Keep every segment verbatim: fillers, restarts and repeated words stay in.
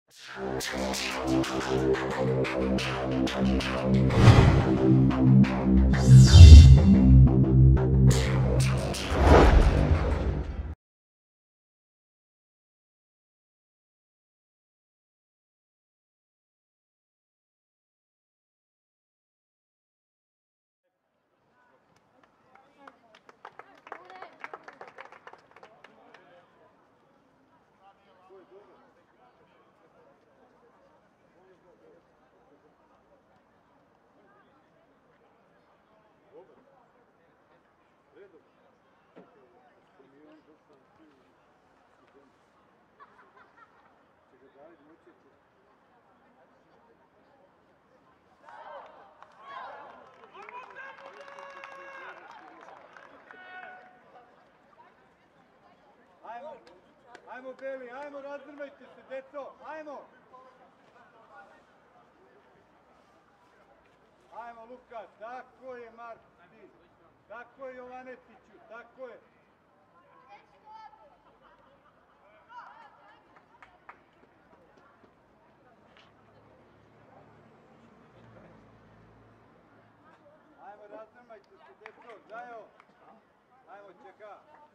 Ajmo, ajmo Beli, ajmo razdrmajte se, deco, ajmo! Ajmo Luka, tako je Marko, ti, tako je Jovanetiću, tako je. Ajmo razdrmajte se, deco, zajo, ajmo čeka.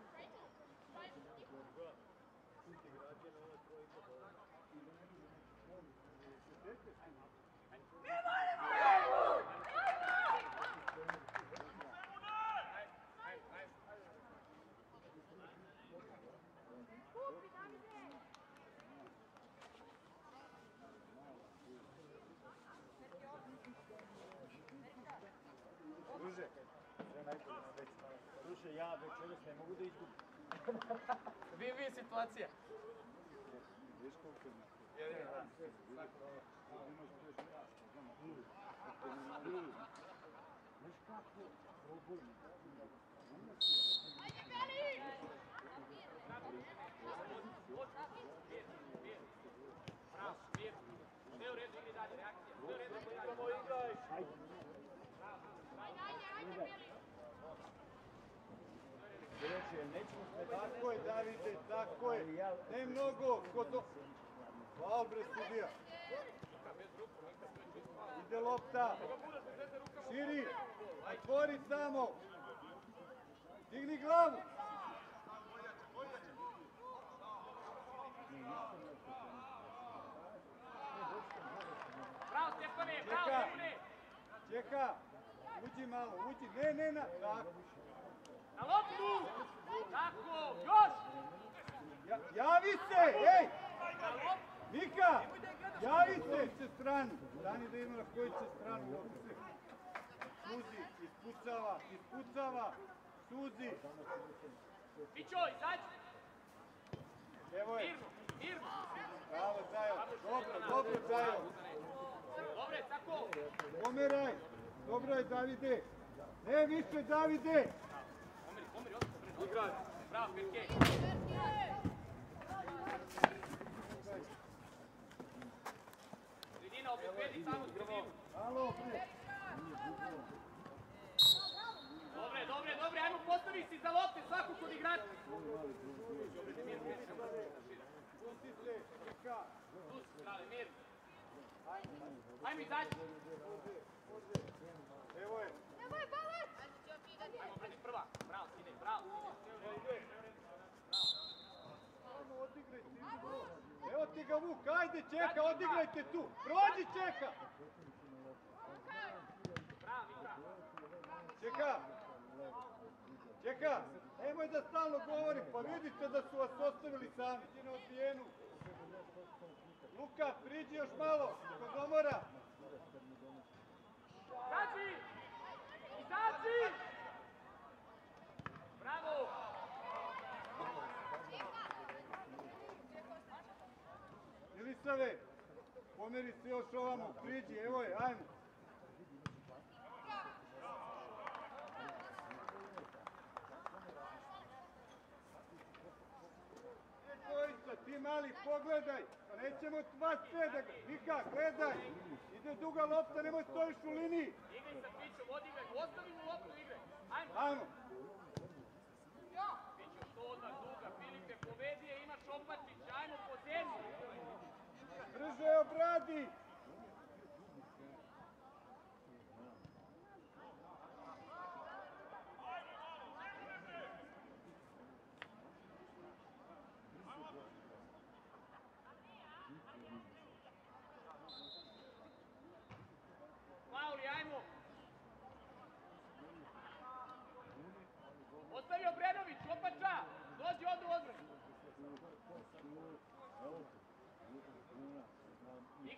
Druže, sve najbolje na već. Slušaj, ja večeras ne mogu da izgubim. Win-win situacija. Viš koliko je na to? Jedini, da. Znaš kako? Probojno. Bravo, mir. Sve u redu, igri dalje, reakcija. Sve u redu, igramo, igraj. Tako je, Davide, tako je. Ne mnogo, ko to... Hvala bre, sudija. Ide lopta. Širi. Otvori samo. Digni glavu. Bravo, Stefane, bravo, Stefane. Čeka. Uđi malo, uđi. Ne, ne, na. Tako. Na loptu! Tako, još! Ja, javi se, ej! Mika, javi se će stranu. Stani da ima na koju će stranu lopte. Suzi, ispucava, ispucava. Suzi. Mićo, izađi! Evo je. Mirno, mirno! Bravo, Zajo. Dobro, dobro, Zajo. Dobre, tako! Pomeraj. Dobro je, Davide. Ne više, Davide. Pomeri, pomeri, odmah. Igraj. Bravo, Perkej. Sredina, obezbedi samo sredinu. Alo, bre. Dobre, dobre, dobre, ajmo postavi si za lopte svaku kod igrača. Pusti se, Mika. Pusti, brale, mir. Ajmo izađi. Evo je. Ajmo, brani prva. Bravo, sine, bravo, sine. Ajmo, odigraj ti. Evo ti ga Vuk, ajde čeka, odigrajte tu. Prođi čeka. Bravo, Mika. Čeka. Čeka. Nemoj da stalno govorim, pa vidite da su vas ostavili sami. Ti na odbijenu. Luka, priđi još malo, kod omora. Izađi! Izađi! Bravo! Milisave, pomeri se još ovamo, priđi, evo je, ajmo. Ti mali, pogledaj, pa nećemo vas sve da... Mika, gledaj, ide duga lopta, nemoj stojiš u liniji. Igraj sa Pićom, odigraj, ostavi mu loptu, igraj. Ajmo. Ajmo. Pićo, što odmah duga, Filipe, povedi je, imaš Opatić, ajmo po zemlji.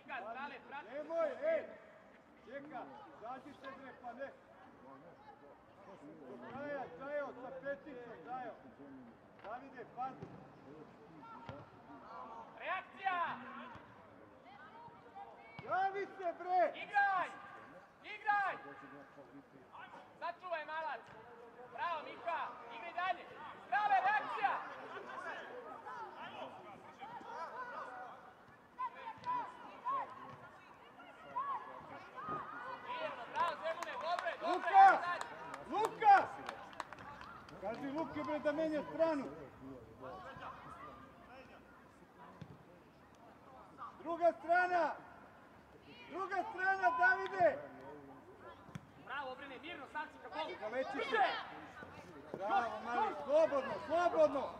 Mika, strale, prati. Nemoj, ej! Čeka, zađi se bre, pa ne. Do kraja, Čajo, sa peticom, Čajo. Davide, pazi. Reakcija! Javi se bre! Igraj! Igraj! Sačuvaj malac! Bravo, Mika! Igraj dalje! Strale, reakcija! Mirno, bravo, Zemune, dobre, dobre! Luka! Luka! Kaži Luke bre da menja stranu. Druga strana! Druga strana, Davide! Bravo, obrine, mirno, sam si ka golu! Zaleći se. Brže! Bravo, mali, slobodno, slobodno!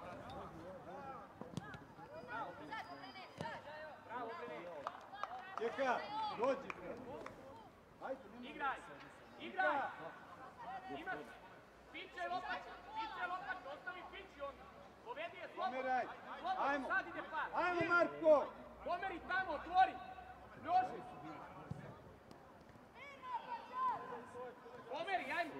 Bravo, obrine! Čeka, dođi bre. Ajde, nema. Igraj! Igraj! Imaš Fiće lopač! Fiće lopač! Ostavi Fići on! Povedi je slobodno! Pomeraj. Slobodno, Ajmo. sad ide par! Ajmo, Mirno. Marko! Pomeri tamo, otvori! Ljoši! Pomeri, ajmo!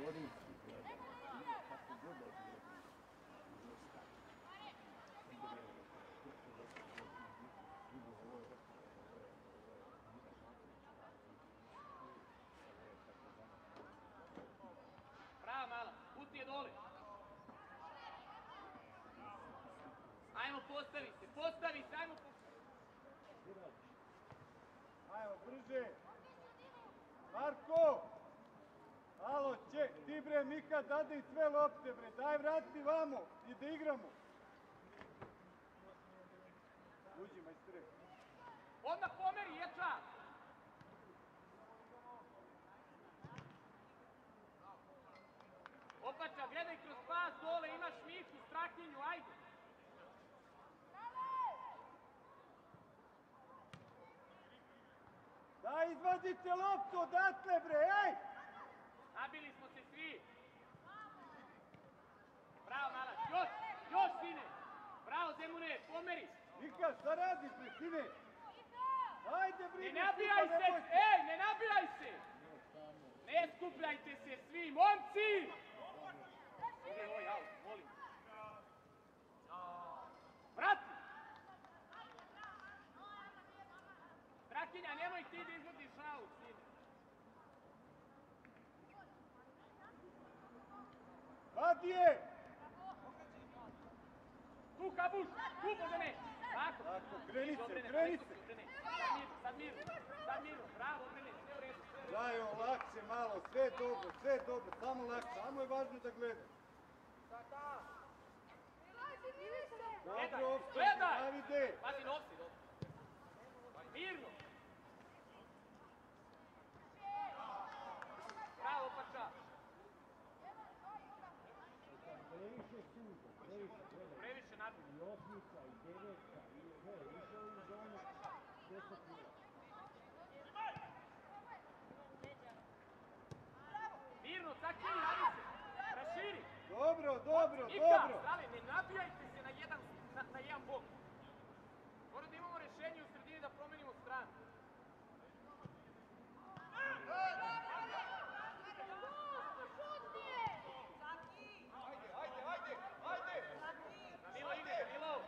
Bravo, mala, pusti je dole! Ajmo, postavi se, postavi se, ajmo! Ajmo, brže! Marko! Alo, če, ti bre, Mika, dade i sve lopte bre, daj vrati vamo i da igramo. Uđi, majstre. Odmah pomeri, ječa! Opača, gledaj kroz pas dole, imaš Miku, Strahinju, ajde! Daj, izvadite loptu odatle bre, ej! Nabili smo se svi! Bravo, malac, još, još, sine! Bravo, Zemune, pomeri! Mika, šta radiš bre, sine? Ajde, Ne brine, nabijaj Mika, se, nemoj se. ej, ne nabijaj se! Ne skupljajte se svi, momci! Ode ovaj aut, molim. Vrati! Strahinja, nemoj ti da izvodiš aut, sine. Vadi je! Tu, Kabuš, tu, Bozane! Tako, Tako, kreni se, Obrene, kreni daleko se. si, Obrene. Sad mirno, sad mirno, sad mirno, bravo, Obrene, sve u redu, sve u redu. Dajo, lakše malo, sve dobro, sve dobro, samo lakše, samo je važno da gledaš. Gledaj, Dobro, opet, gledaj! Davide! Pazi, novci, dobro. Mirno. Bravo, Pača. Previše suze, previše, gledaj. Previše nadmir. I osmica, i devetka, i sve, išao u zonu deset mila. Mirno, taki, javi se. Raširi. Dobro, dobro, Ika, dobro! stali, ne nabijajte se na jedan, na, na jedan bok. Mora da imamo rešenje u sredini da promenimo stranu. Danilo ide, Danilo.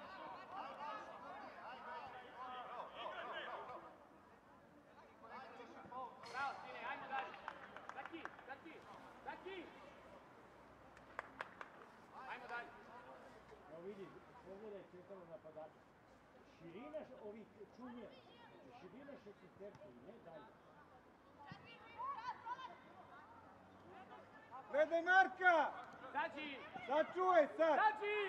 Bravo, sine, ajmo dalje. Zaki, Zaki, Zaki. Ajmo dalje. Evo vidi, pogledaj četalo napadača. Širina š- ovih čunjeva, znači širina šestisterca i ne dalje. Gledaj Marka! Zađi! Sačuvaj sad! Zađi!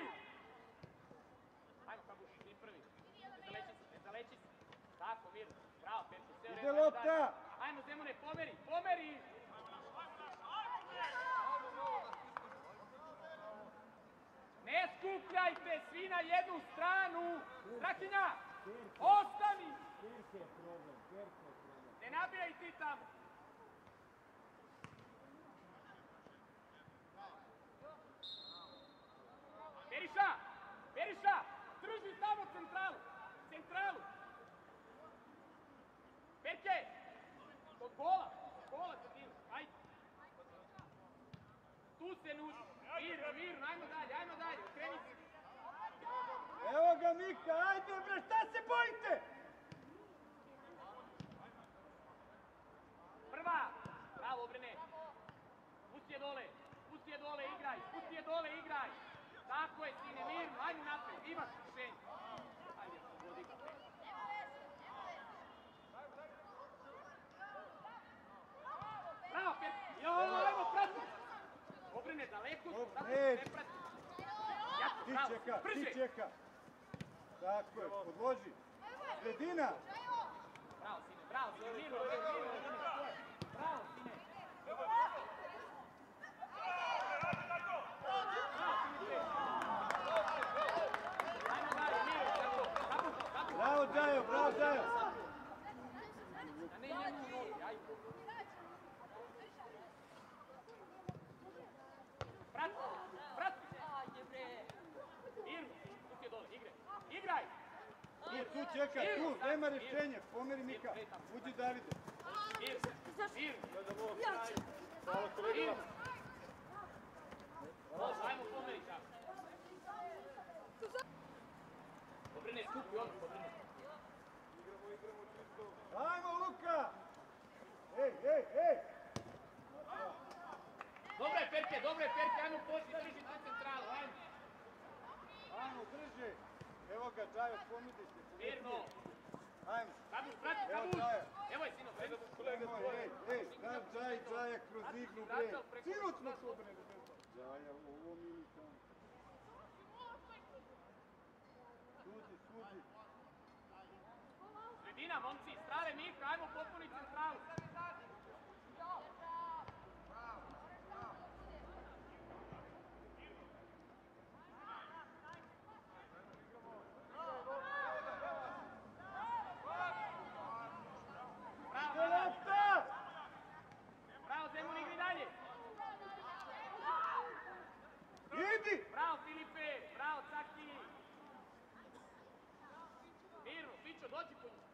Ajmo, Kabuš, ti prvi. Ne zaleći se, ne zaleći se. Tako, mirno. Bravo, Perko, sve u Ide redu, ajmo lopta! dalje. Ajmo, Zemune, pomeri, pomeri! Ne skupljajte svi na jednu stranu! Strahinja! Ostani! Perke je problem, Perke je problem. Ne nabijaj ti tamo! Beriša! Beriša! Drži tamo centralu! Centralu! se nuži. Mirno, mirno, ajmo dalje, ajmo dalje, okreni se. Evo ga Mika, ajde bre, šta se bojite? Prva! Bravo, Brene. Pusti je dole, pusti je dole, igraj, pusti je dole, igraj. Tako je, sine, mirno, ajmo napred, imaš rješenje. Ajde, vodi ga. Bravo, Pet. Jo, ajmo, prati. Obrine, daleko, tako Ne. ne prati. Jako, Ti bravo, čeka, brže. ti čeka. Tako je, podloži. Sredina. Bravo, sine, bravo, sine, mirno, mirno, mirno, mirno. Bravo, sine. Ajmo dalje, mirno, tako, tako, tako. Bravo, Džajo, bravo, Džajo. Da ne idemo u nogi, ajde. Prati, prati. Mirno, pusti je dole, igraj. Igraj! Tu, tu čeka, tu, nema rješenja. Pomeri Mika. Uđi Davide. Mirno, mirno. Mirno. Može, ajmo pomeri tako. Obrine, skupi odmah, obrine. Ajmo, Luka. Ej, ej, ej. Dobro je, Perke, dobro je, Perke, ajmo poći, drži tu centralu, ajmo. Ajmo, drži. Evo ga, Džajo, pomidi se. Mirno. Ajmo. Kabuš, prati, Evo kabuš. Džaja. Evo je, sino, predi. Nemoj, ej, ej, stav Džaj, Džaja kroz igru, bre. Sinoć smo to, bre. Džaja, ovo mi ni tamo. Sudi, sudi. Sredina, momci, strale Mika, ajmo popuniti centralu. Bravo, bravo. Lopta! Bravo, Zemun, igri dalje. Idi! Bravo, Filipe, bravo, Caki. Mirno, Pićo, dođi po njih.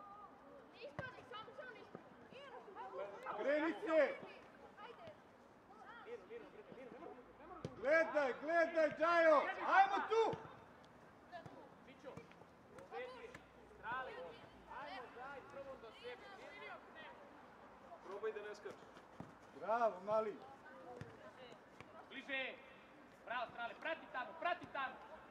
Kreni se! Mirno, mirno, mirno, mirno, ne moramo, ne moramo. Gledaj, gledaj, Džajo! Ajmo tu! Pićo, svetije, strali, ajmo, daj, prvo do sebe. Probaj da ne skače. Bravo, mali. Bliže, bravo, strale, prati tamo, prati tamo.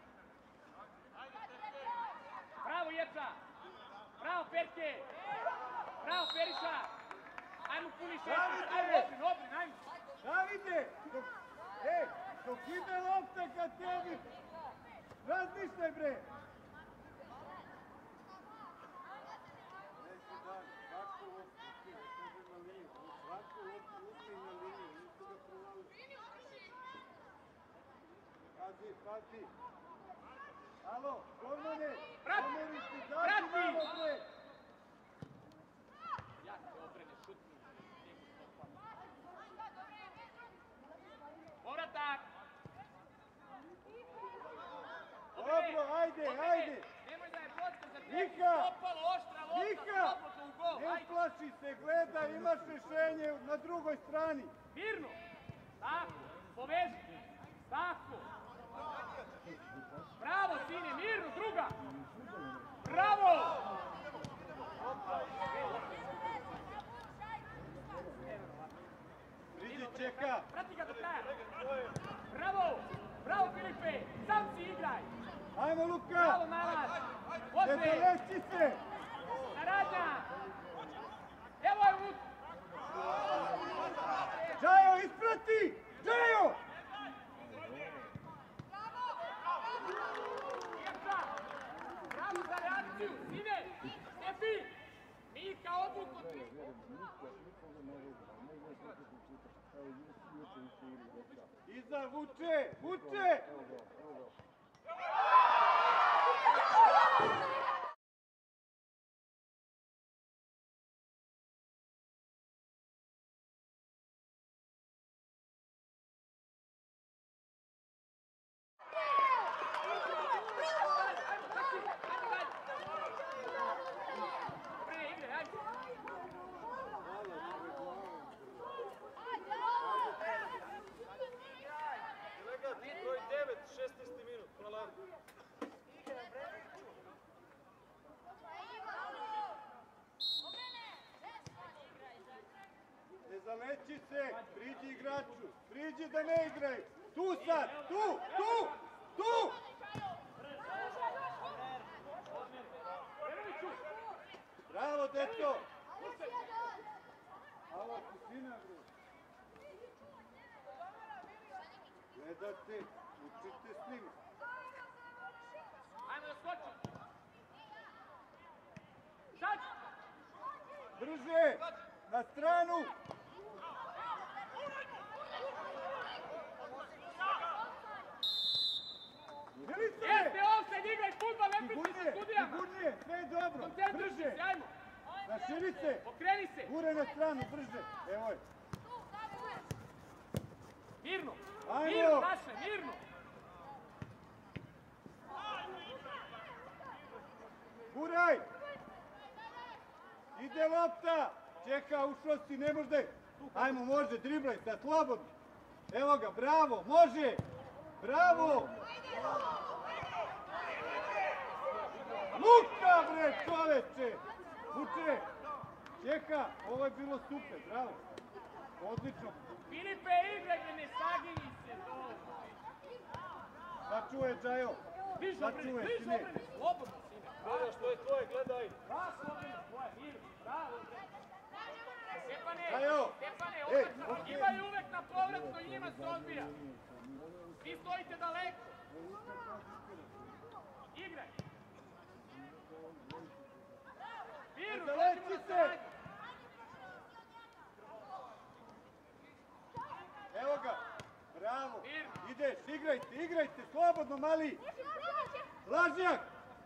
Bravo, Ječa, bravo, Perke, bravo, Periša. Ajmo, puni šest, ajmo, Obrin, Obrin, ajmo. Davide! Dok, ej, dok ide lopta ka tebi, razmišljaj, bre! Neki dan, kako loptu ti, kaže na liniju, svaku loptu uzmi na liniju, nisu ga provalili. Pazi, pazi. Alo, Gormane, Prati, pomeri se, prati. daći malo, bre! Jak se obrene, šutni. Povratak. Dobro, ajde, Obrene. ajde. Nemoj da je vodka za tebi. Mika. Stopalo, oštra lopta, Mika, slobodno u gol. ne Ajde. uplaši se, gledaj, imaš rješenje na drugoj strani. Mirno. Tako, poveži. Tako. Bravo, sine, mirno, druga. Bravo. Priđi, čeka. Prati ga do kraja. Bravo. Bravo, Filipe. Sam si igraj. Ajmo, Bravo, Luka. Malan. Ne Ode. zaleći se. Saradnja. Evo je Vuk. Džajo, isprati. Džajo. Ječa. Bravo za reakciju. Sine. Stefi. Mika, odluku. Iza, vuče, vuče. Zaleći se, priđi igraču, priđi da ne igraju. Tu sad, tu, tu, tu! Bravo, deco! Alo, kusina, bro. Gledate, učite s njima. Ajmo da skočimo. Sad! Brže! Na stranu! Milice! Jeste offside, igraj fudbal, ne pričaj sa Sigurnije, sudijama. sigurnije, sve je dobro. Koncentriši Brže! se, ajmo. Raširi se! Okreni se. Gure na stranu, brže! Evo je. Mirno. Ajmo. Mirno, naše, mirno. Guraj! Ide lopta! Čeka, ušao si, ne može. Ajmo, može, driblaj sad, slobodno. Evo ga, bravo, može! Bravo! Luka, bre, čoveče! Vuče! Čeka, ovo je bilo super, bravo. Odlično. Filipe, igraj, ne saginji se. Sačuvaj, Džajo. Viš obrani, Sačuvaj, viš sine. obrani. Slobodno, sine. Gledaj što je tvoje, gledaj. Baš obrani svoje, mirno. Bravo. Stepane, Džajo. Stepane, Ej, odmah. okej. Imaju uvek na povratno i njima se odbija. Vi stojite daleko. Igraj. Mirno, Zaleti hoćemo da se. saradimo. Evo ga. Bravo. Mirno. Ideš, igrajte, igrajte, slobodno, mali. Lažnjak.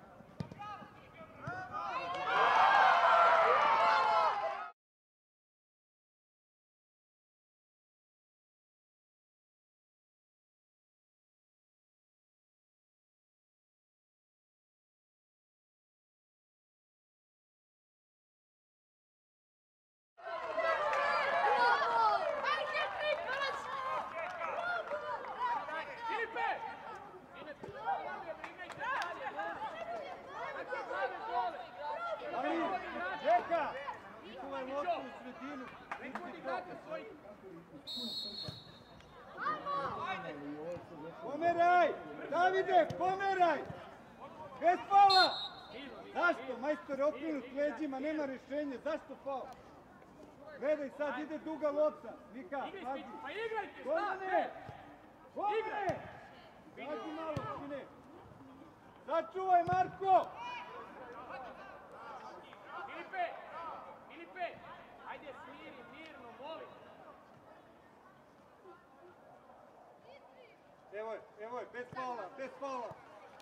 Filipe! Filipe, igrajte dalje. Kako je glave dole? Ali, čeka. Nikovaj loptu u sredinu. Neko odigrate svoj... Pomeraj! Davide, pomeraj! Bez faula! Mirno, mirno, Zašto? Majstor okrenut leđima, nema rješenja. Zašto faul? Gledaj, sad ide duga lopta. Mika, Igraj, pazi. Spiti, pa igrajte, šta Gomane! ste? Gomane! Pazi malo, sine. Sačuvaj, Marko! Filipe! Filipe! Ajde, smiri, mirno, molim. Evo je, evo je, bez faula, bez faula.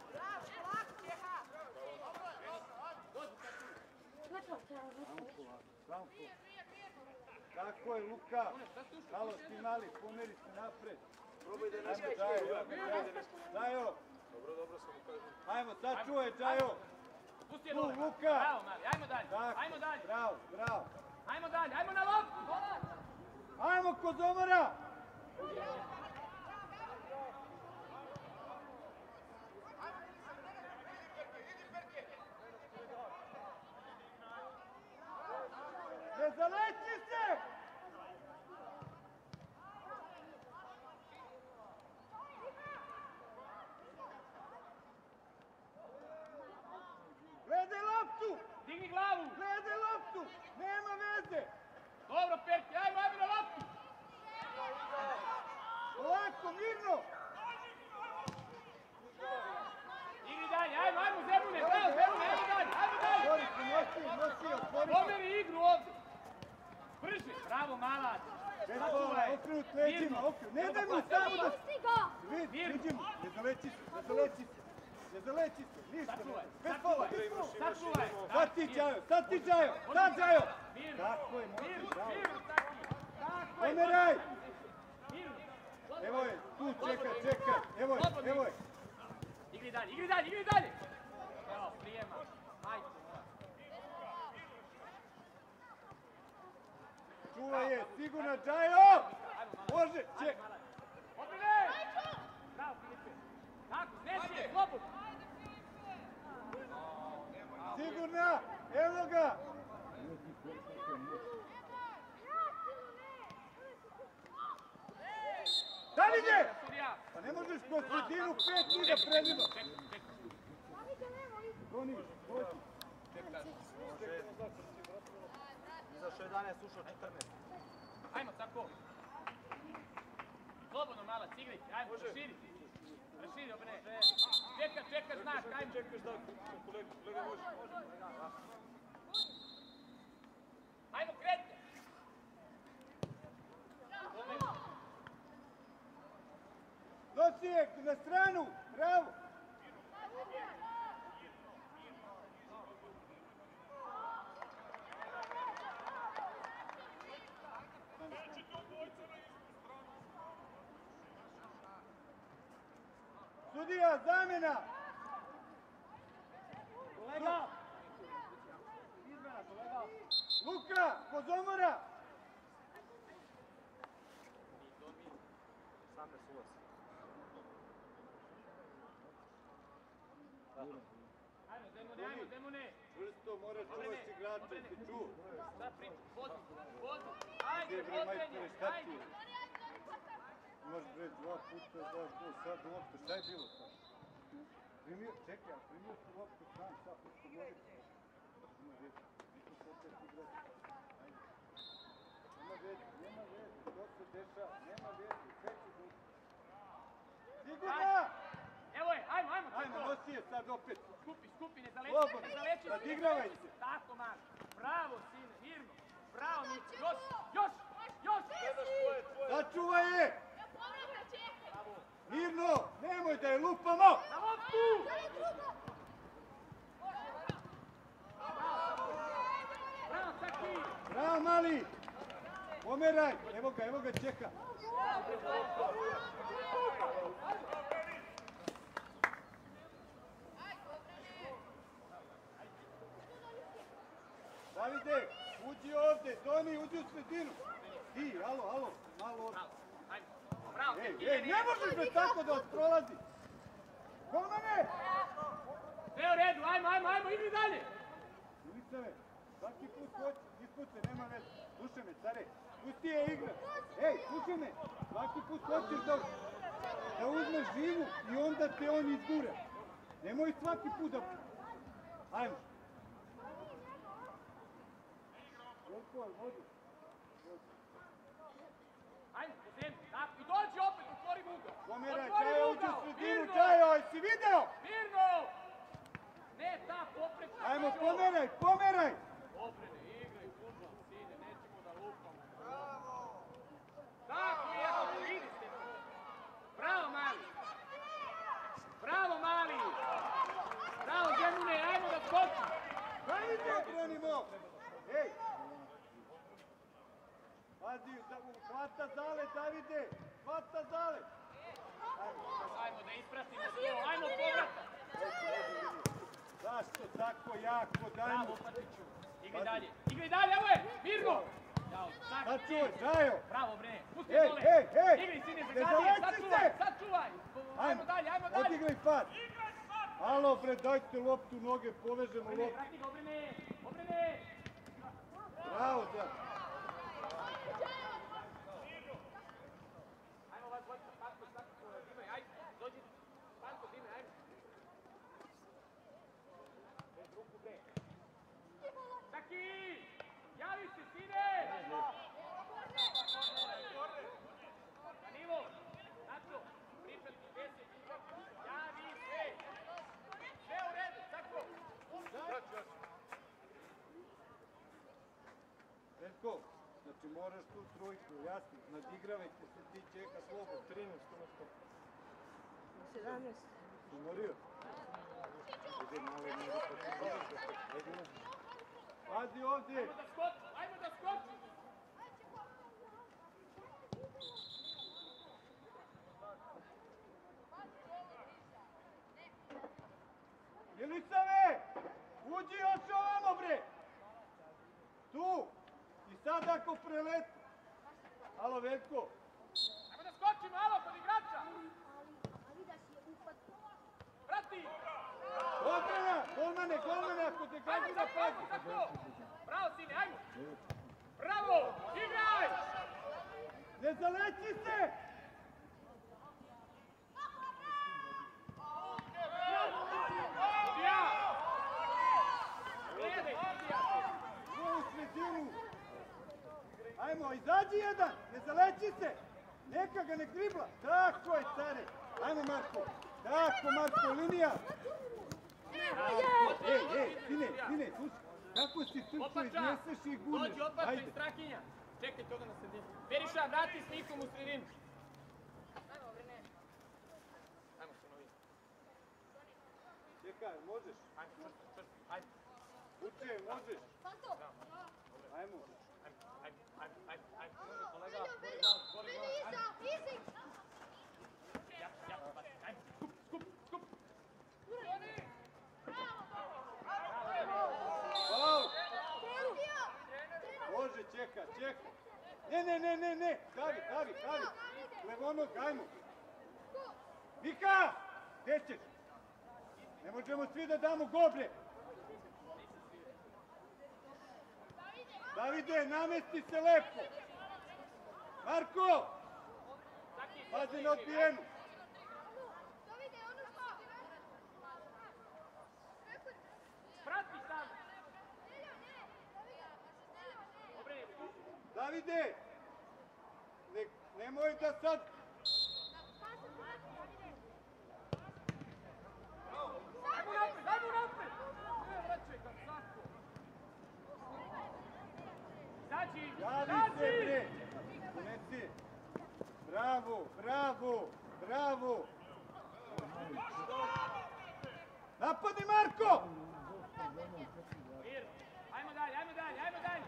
Tako je, Luka. Halo, ti mali, pomeri se napred. Probaj da ne Ajmo, skače. Džajo. Džajo. Dobro, dobro sam ukazao. Ajmo, sačuvaj, Džajo. Pusti je Tu, dole. Luka. Bravo, mali, ajmo dalje, Tako, ajmo dalje. bravo, bravo. Ajmo dalje, ajmo na loptu, dole. Ajmo, Kozomara. Ne zaleći se! Gledaj loptu! Digni glavu. Gledaj loptu! Nema veze! Dobro, Perki, ajmo, ajmo na loptu. Polako, mirno! Igri dalje, ajmo, ajmo, Zemune, bravo, Zemune, ajmo dalje, ajmo dalje. Otvori se, nosi, nosi, otvori se. Pomeri igru ovdje. Brže, bravo, malac. Bez faula, okrenut leđima, okrenut. Ne daj mu samo da... Vidi, vidi mu, ne zaleći se, ne zaleći se. Ne zaleći se, ništa. Sačuvaj, Bez faula, sačuvaj, bez faula. sačuvaj. Sad ti, Džajo, sad ti, Džajo, sad, Džajo. Mirno, Tako je, može, mirno, bravo. mirno, taki. Tako je. Pomeraj! Mirno. Evo je, tu, čekaj, čekaj. Evo je, Slobodno evo je. Igri dalje, igri dalje, igri dalje. Evo, prijema. Majko moja. Čuvaj je, sigurno, Džajo! Može, Ajde, ček. malac. Obrne! Bravo, Filipe. Tako, snesi je, slobodno. Sigurna, evo ga. ovdje! Sudija. Pa ne možeš kroz sredinu pet ide predima. Čekaj, čekaj. Toni, dođi. Izašao jedanaest, ušao četrnaest. Ajmo, tako. Slobodno, malac, igrajte. Ajmo, raširi. Raširi, obrne. Čeka, čeka, znak, ajmo. Čekaš da kolega, kolega može. Ajmo, kretite. Nosi je na stranu, bravo. Sudija, zamjena! Kolega! Izmena, kolega! Luka, Kozomora! osamnaest ulaz. Ajmo, Zemune, ajmo, Zemune. Čvrsto, moraš čuvati igrače, se čuo. Sad priču, vozi, vozi. Ajde, Gdje bre, majstore, vozenje, šta ti ajde. je? Imaš bre dva puta, daš gol, sad loptu, šta je bilo sad? Primio, čekaj, a primio si loptu sam, sad pusto može. Ima veze, nismo se opet igrati. Ajde. Nema veze, nema veze, to se dešava, nema veze, sve će doći. Sigurno! Evo je, ajmo, ajmo. Ajmo, tako. nosi je sad opet. Skupi, skupi, ne zaleći, Slobodno, ne zaleći. nadigravajte se. Tako, man. Bravo, sine, mirno. Bravo, Mici. Još, još, još. Začuvaj je! Mirno, nemoj da je lupamo! Na loptu! Bravo, Saki. Bravo, mali! Pomeraj, evo ga, evo ga, čeka. Davide, uđi ovdje, Toni, uđi u sredinu. Ti, alo, alo, malo ovdje. Bravo, ajmo. Bravo, Ej, Saki, ej, ne možeš me tako da vas prolazi. Golmane! Sve u redu, ajmo, ajmo, ajmo, igri dalje. Ulicave, svaki put hoće, ispuce, nema veze. Slušaj me, care, pusti je igra. Ej, slušaj me, svaki put hoćeš da, da uzmeš živu i onda te on izgura. Nemoj svaki put da... Ajmo. Jelko, ali vodi. Ajmo, po zemlji, tako. I dođi opet, otvori ugao. Pomeraj, Otvori Čajo, uđi u ugao. sredinu, Mirno, Čajo, jesi video? mirno. Ne, ta poprečna. Ajmo, Čajo. pomeraj, pomeraj! Obrene, igraj, fudbal, sine, nećemo da lupamo. Tako, evo, vidi se. Bravo, mali. Bravo, mali. Bravo, Zemune, ajmo da skoči. Davide, bronimo! Ej! Pazi, da- hvata zale, Davide! Hvata zale! Ajmo da ispratimo to, ajmo povrata. Zašto tako jako, daj Bravo, mu! Patiću. Igraj dalje, igraj dalje, evo je, mirno. Jao, sad Sad ti. čuvaj, Čajo! Bravo, bre, pusti Ej, dole. ej, ej! Igraj, sine, za Ne glavije, sad zaleti čuvaj, se! sad čuvaj. Ajmo dalje, ajmo dalje. Odigraj pad! Alo, bre, dajte loptu, noge, povežemo Obrene, loptu. vrati ga, obrene, obrene. Bravo, da. Ajmo vas, vas, Patko, Patko, Dimaj, ajde, dođi. Patko, Dimaj, ajde. Bez ruku, bre. Saki, javi se, sine. Na nivo, Nacho, pričat ću deset. Javi se. Sve u redu, Sako. Retko, znači moraš tu trojku, jasno, nadigravajte se ti čeka slobodno. trinaest, sedamnaest. Umorio? Ajde, malo ne da počinješ. Ajde. Pazi ovdje! Ajmo da skoči, ajmo da skoči. Milicave! Uđi još ovamo, bre! Tu! I sad ako preleti. Alo, Veljko! Ajmo da skoči malo kod igrača. Vrati. Odbrana! Golmane, golmane, ako te Ajmo, gazi da Sako, ajmo, pazi! Sako. Bravo, sine, ajmo. Bravo, igraj. Ne zaleti se! Ajmo, izađi jedan, ne zaleći se. Neka ga ne dribla. Tako je, care. Ajmo, Marko. Tako, Marko, linija. Ej, ej, sine, sine, slušaj. Kako si trčao, izneseš i gurneš. Dođi, otpačaj, Strahinja. Čekaj toga na sredinu. Beriša, vrati s Mikom u sredinu. Ajmo se novi. Čekaj, možeš? Ajmo, črsti, črsti, ajde. Uče, možeš? Ajmo. Ajde, ajde, ajde, ajde. Kolega, gori, gori, gori. Ja, ja, ajde, skup, skup, skup. Faul! Može, čeka, čeka. Ne, ne, ne, ne, ne. Stavi, stavi, stavi. Levonog, ajmo. Mika! Gdje ćeš? Ne možemo svi da damo goblje. Davide, namesti se lepo. Marko! Pazi na odbijenu. Prati sam. Davide! Ne, nemoj da sad... Ajmo napred, ajmo napred! Ne, vraćaj ga, Sako! Izađi, Javi se, izađi! bre! Donesi! Bravo, bravo, bravo! Napadi, Marko! Mir, ajmo dalje, ajmo dalje, ajmo dalje!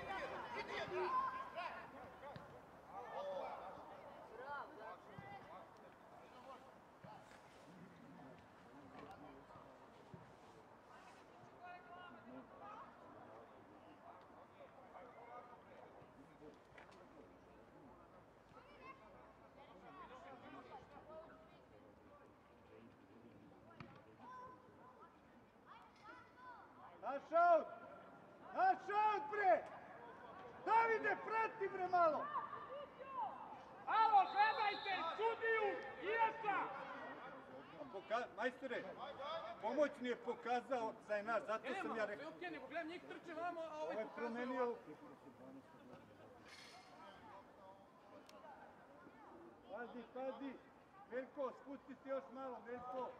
Naš aut! Naš aut, bre! Davide, prati, bre, malo! Alo, gledajte, sudiju, Ijesa! Poka... Majstore, pomoćni je pokazao da je naš, zato sam ja rekao. Okej, nego gledam, njih trče vamo, a Ovo ovaj je pokazao. promenio... Pazi, pazi! Veljko, spusti se još malo, Veljko!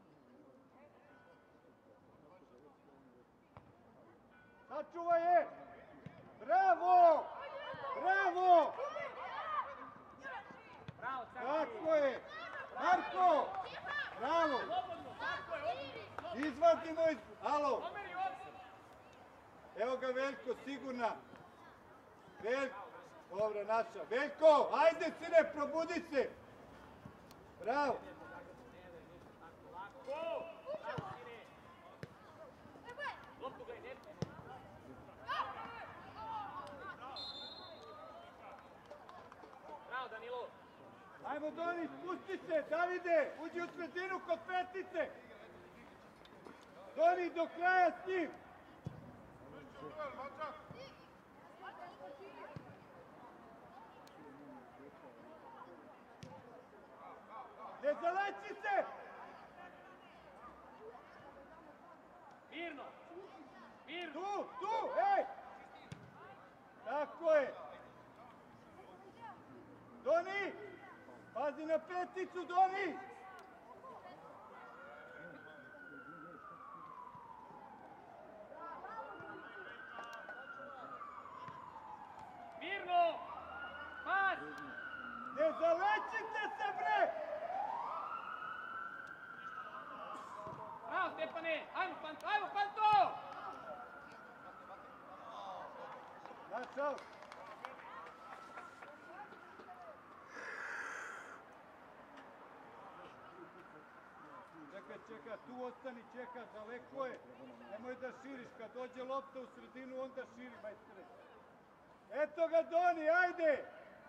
Sačuvaj je! Bravo! Bravo! Bravo, Caki! Tako je! Marko! Bravo! Slobodno, tako je, odmah! Izvadimo iz... Alo! Pomeri ovdje! Evo ga Veljko, sigurna! Veljko! Dobro, naša. Veljko! Ajde, sine, probudi se! Bravo! Lako! Bravo, sine! Loptu ga je, ne? Bravo, Danilo! Ajmo, Doni, spusti se! Davide, uđi u sredinu kod petice! Doni, do kraja s njim! Ne zaleći se! Mirno! Mirno! Tu, tu, ej! Tako je! Doni! Pazi na peticu, Doni! Mirno! Pas! Ne zalećite se, bre! Bravo, Stepane! Ajmo, Panto! Ajmo, Panto! Naš aut! Čekaj, čekaj, tu ostani, čeka, daleko je. Nemoj da širiš, kad dođe lopta u sredinu, onda širi, majstore. Eto ga, Doni, ajde!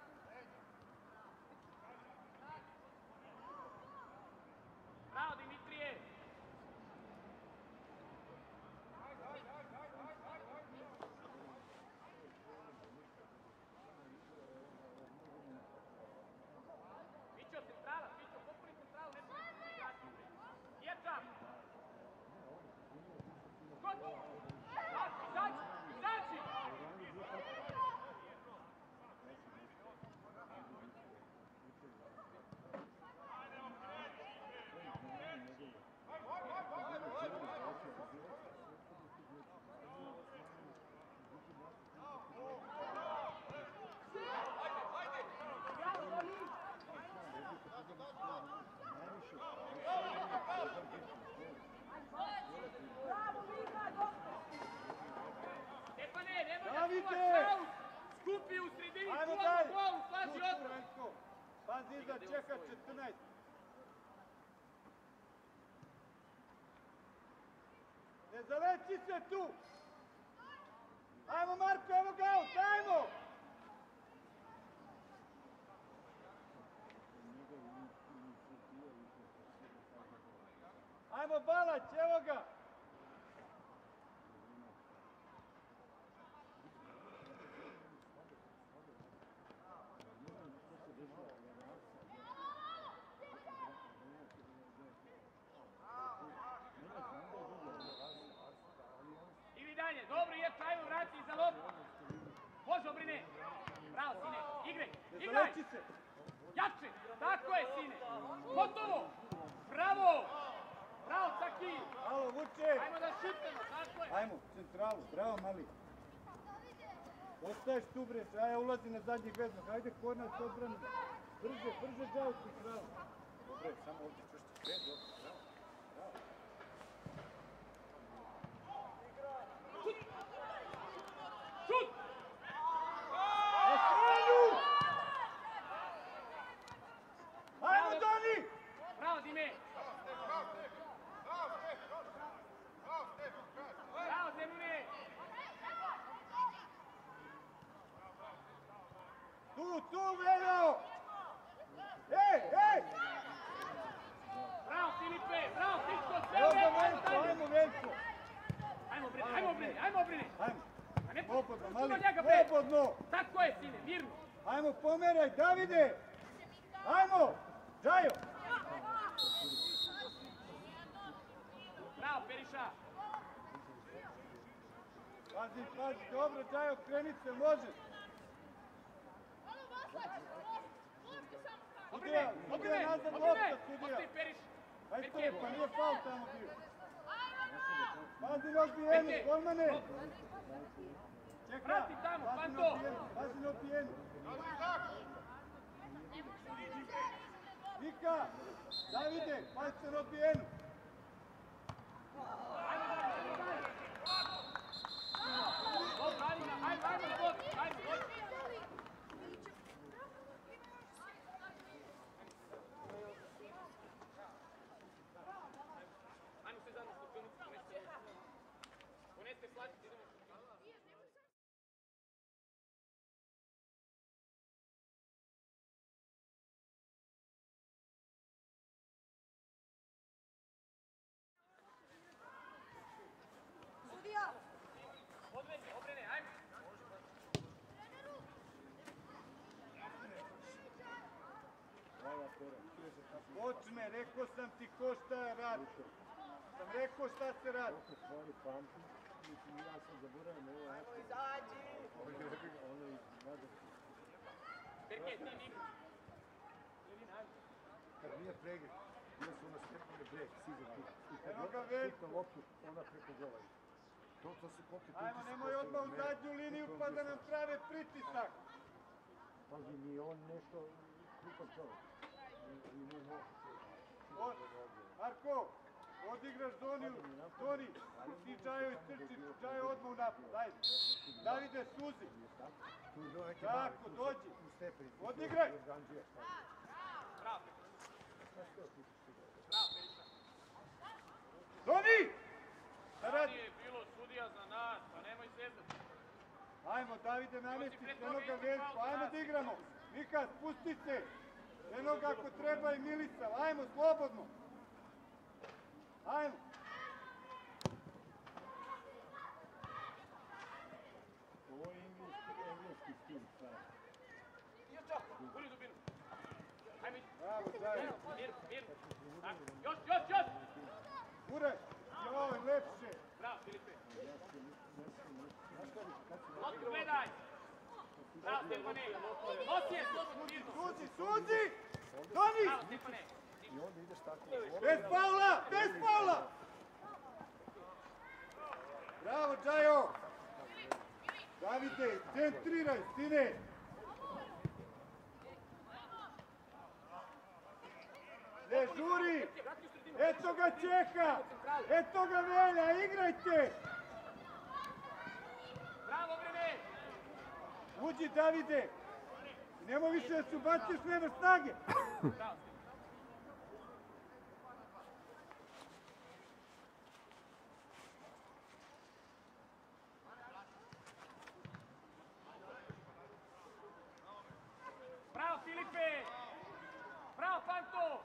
Bravo, Dimitrije! Mićo, centrala, Mićo, popuni centralu, ne smiješ igrati. Dječak! Gotovo! Izađi, izađi, izađi! Ajmo tu dalje. gol, slaži Tu, odmah. Ranko. Pazi iza, čeka četrnaest. Ne zaleći se tu. Ajmo Marko, evo ga out, ajmo. Ajmo Balać, evo ga. Idi dalje, dobro je, ajmo vrati za loptu. Može obrine. Bravo, sine, igraj, Ne igraj. zaleći se. Jače, tako je, sine. Gotovo. Bravo. Bravo, Caki. Alo, vuče. Ajmo da šutnemo, tako je. Ajmo, centralu, bravo mali. Ostaješ tu bre, Džaja ulazi na zadnji veznog, hajde korner se odbrani. Brže, brže Džaja centralu. Dobre, samo ovdje čvršće, sve, dobro, bravo, bravo. Šut. Na stranu! Ajmo Doni! Bravo, Dime. Bravo, Zemune. Tu, tu, Veljo! Ej, ej! Bravo, Filipe. Bravo, Fičko, sve Evo u ga redu, ajmo Veljko, dalje. ajmo Veljko! Ajmo, Brine, ajmo, Brine, ajmo, Brine. Ajmo, A ne slobodno, pusti mali, njega, bre. slobodno! Tako je, sine, mirno. Ajmo, pomeraj, Davide! Ajmo! Džajo! Bravo, Periša. Pazi, pazi, dobro, Džajo, kreni se, možeš! Obrine, Sudija, obrine, nazad obrine. lopta, sudija. Ostavi Periš. Ajde, Perke. pa nije faul tamo bio. Pazi na odbijenu, Perke. golmane! Čeka, Vrati tamo, pazi na Panto. odbijenu, pazi na odbijenu. Vika, Davide, pazi se na odbijenu. Dobro, ajmo, ajmo, ajmo na vod, ajmo, vod. Ajmo sve zajedno stopilnicu, poneste. Poneste slačice, idemo stopilnicu. Odveđe, obrene, ajmo. Počne, rekao sam ti ko šta radi. Sam rekao šta se radi. Stvari pamti, mislim, ja sam zaboravim ovo. Ajmo izađi! Ono iz nade. Perke, ti mi. Levin, ajmo. Kad nije pregreć, bio su ono stepane breg, size tu. I kad Evo ga je Veljko. šutna loptu, ona preko gola ide. To, to su kopke Ajmo, nemoj odmah u zadnju liniju pa da nam prave pritisak. Pazi, ni on nešto krupan čovjek. I nije mogu. Od, Marko, odigraš Doniju, Doni, ti Džajo istrči, Džajo odmah u napad, ajde. Davide, suzi. Tu je bio neki Tako, mali, tu dođi. u stepenici. Odigraj. Još Ganđija stavio. Bravo, Znaš što ti ti bravo, Periša. Doni! Da Ranije radi. je bilo sudija za nas, pa nemoj zezati. Ajmo, Davide, namesti se, eno ga Veljko, ajmo da igramo. Mika, spusti se. Eno ga ako treba i Milisav, ajmo, slobodno. Ajmo. Ovo je engleski, engleski stil, stvar. Guri dubinu. Ajmo, Bravo, Džajo. mir, mir. Tako, još, još, još. Guraj. Joj, lepše. Bravo, Filipe. Loptu gledaj. Bravo, Stefane. Nosi je, slobodno, mirno. Suzi, suzi! Doni! Bravo, Stefane. I onda ideš tako. Bez faula, bez faula! Bravo, Džajo! Davide, centriraj, sine! Ne žuri! Eto ga čeka! Eto ga Velja, igrajte! Bravo, Brene. Uđi, Davide! Nemoj više da se ubaciš, nemaš snage. Bravo. Bravo Filipe! Bravo Panto!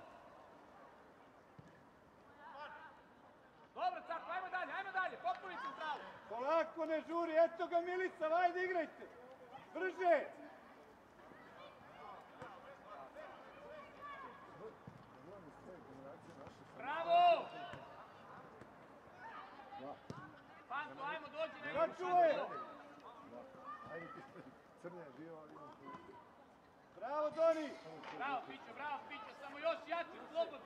Dobro, Carko, ajmo dalje, ajmo dalje, potpuni centralu. Polako, ne žuri, eto ga Milica, vajde igrajte. Brže! Bravo! Panto, ajmo dođi na igru. Sačuvaj! Crne je bio, ali imam tu. Bravo, Doni! Bravo, Pićo, bravo, Pićo, samo još jače, slobodno.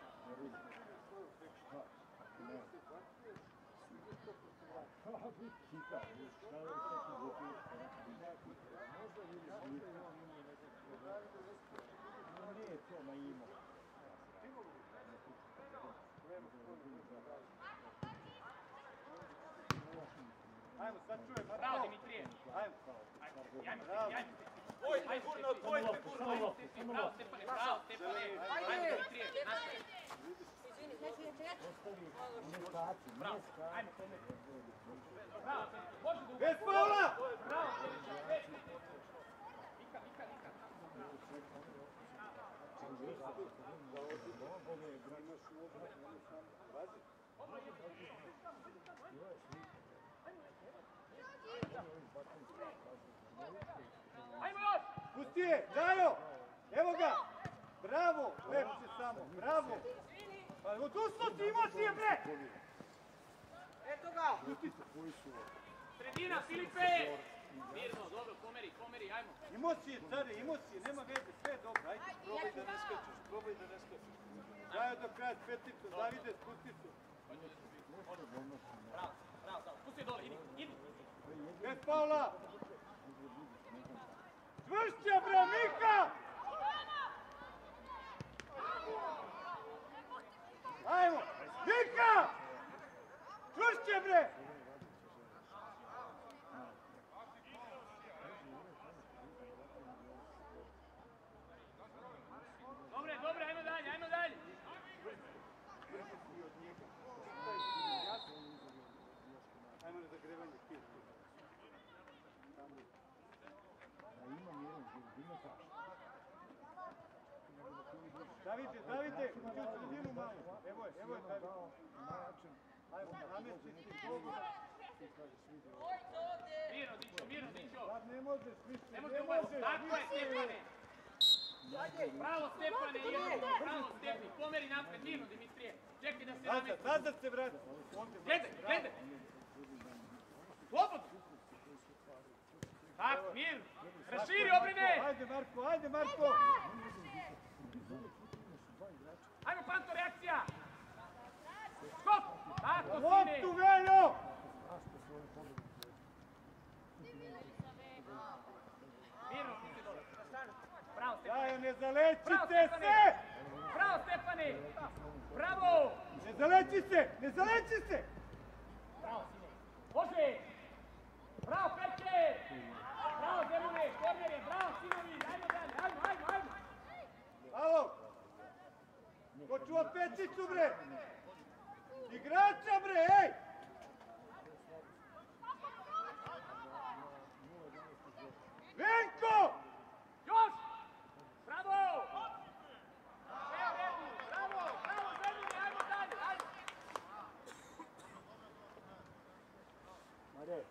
Nije to na imo. Ajmo, sačuvaj, Marko! Bravo, Dimitrije. Ajmo! Ajmo, Bravo. ajmo. Dvojte, gurno, dvojte, gurno. Ajmo, Stefane, bravo, Stefane, bravo, Stefane. Ajmo, Dimitrije, nastavi. Ostavi, ne skaci, ne Bravo, skaci. ajmo, bravo, može da Bez faula! bravo, bez, Vika, Vika, Vika. Ajmo još! Pusti je, Dajo! Evo ga! Bravo! Lepše samo, bravo! Pa odustao si, imao si je, bre! Eto ga! Sredina, Filipe! Mirno, dobro, pomeri, pomeri, ajmo. Imao si je, care, imao si je, nema veze, sve je dobro, ajde. Probaj da ne skačeš, probaj da ne skačeš. Dajo do kraja peticu, Davide, spusti se. Bravo, bravo, bravo. Pusti dole, idi, idi. Bez faula! Čvršće, bre, Mika! Ajmo! Mika! Čvršće, bre! Dobre, dobre, ajmo dalje, ajmo dalje. Ajmo na zagrevanje, ti. Imam jedan život, Davide, Davide, uđi u sredinu malo. Evo je, evo je, Davide. Ajmo, namesti ti Bogu. Mirno, Dičo, mirno, Dičo. Sad ne možeš više, Ne ne može može. ubaciti. Tako je, Stefane. Bravo, Stefane, jedno. Bravo, Stefi. Pomeri napred, mirno, Dimitrije. Čekaj da se Nazad, namesti. nazad se vrati. Gledaj, gledaj. Slobodno. Tako, mirno. Raširi, obrine. Ajde, Marko, ajde, Marko. Ajmo, Panto, reakcija. Skok. Tako, sine. Loptu, Veljo! Mirno, ti se dole. Bravo, Stefane. Dajo, ne Bravo, zalećite Stefane. se! Bravo, Stefane. Bravo. Ne zaleći se, ne zaleći se! Bravo, sine. Može. Bravo, Perke. Bravo, Zemune. Kornere. Bravo, sinovi. Ajmo dalje. Ajmo, ajmo, ajmo. Alo! Ko čuva peticu, bre? Igrača, bre, ej! Venko! Još. Bravo. Sve u redu. Bravo, bravo, Zemune. Ajmo dalje. Ajmo. Mare,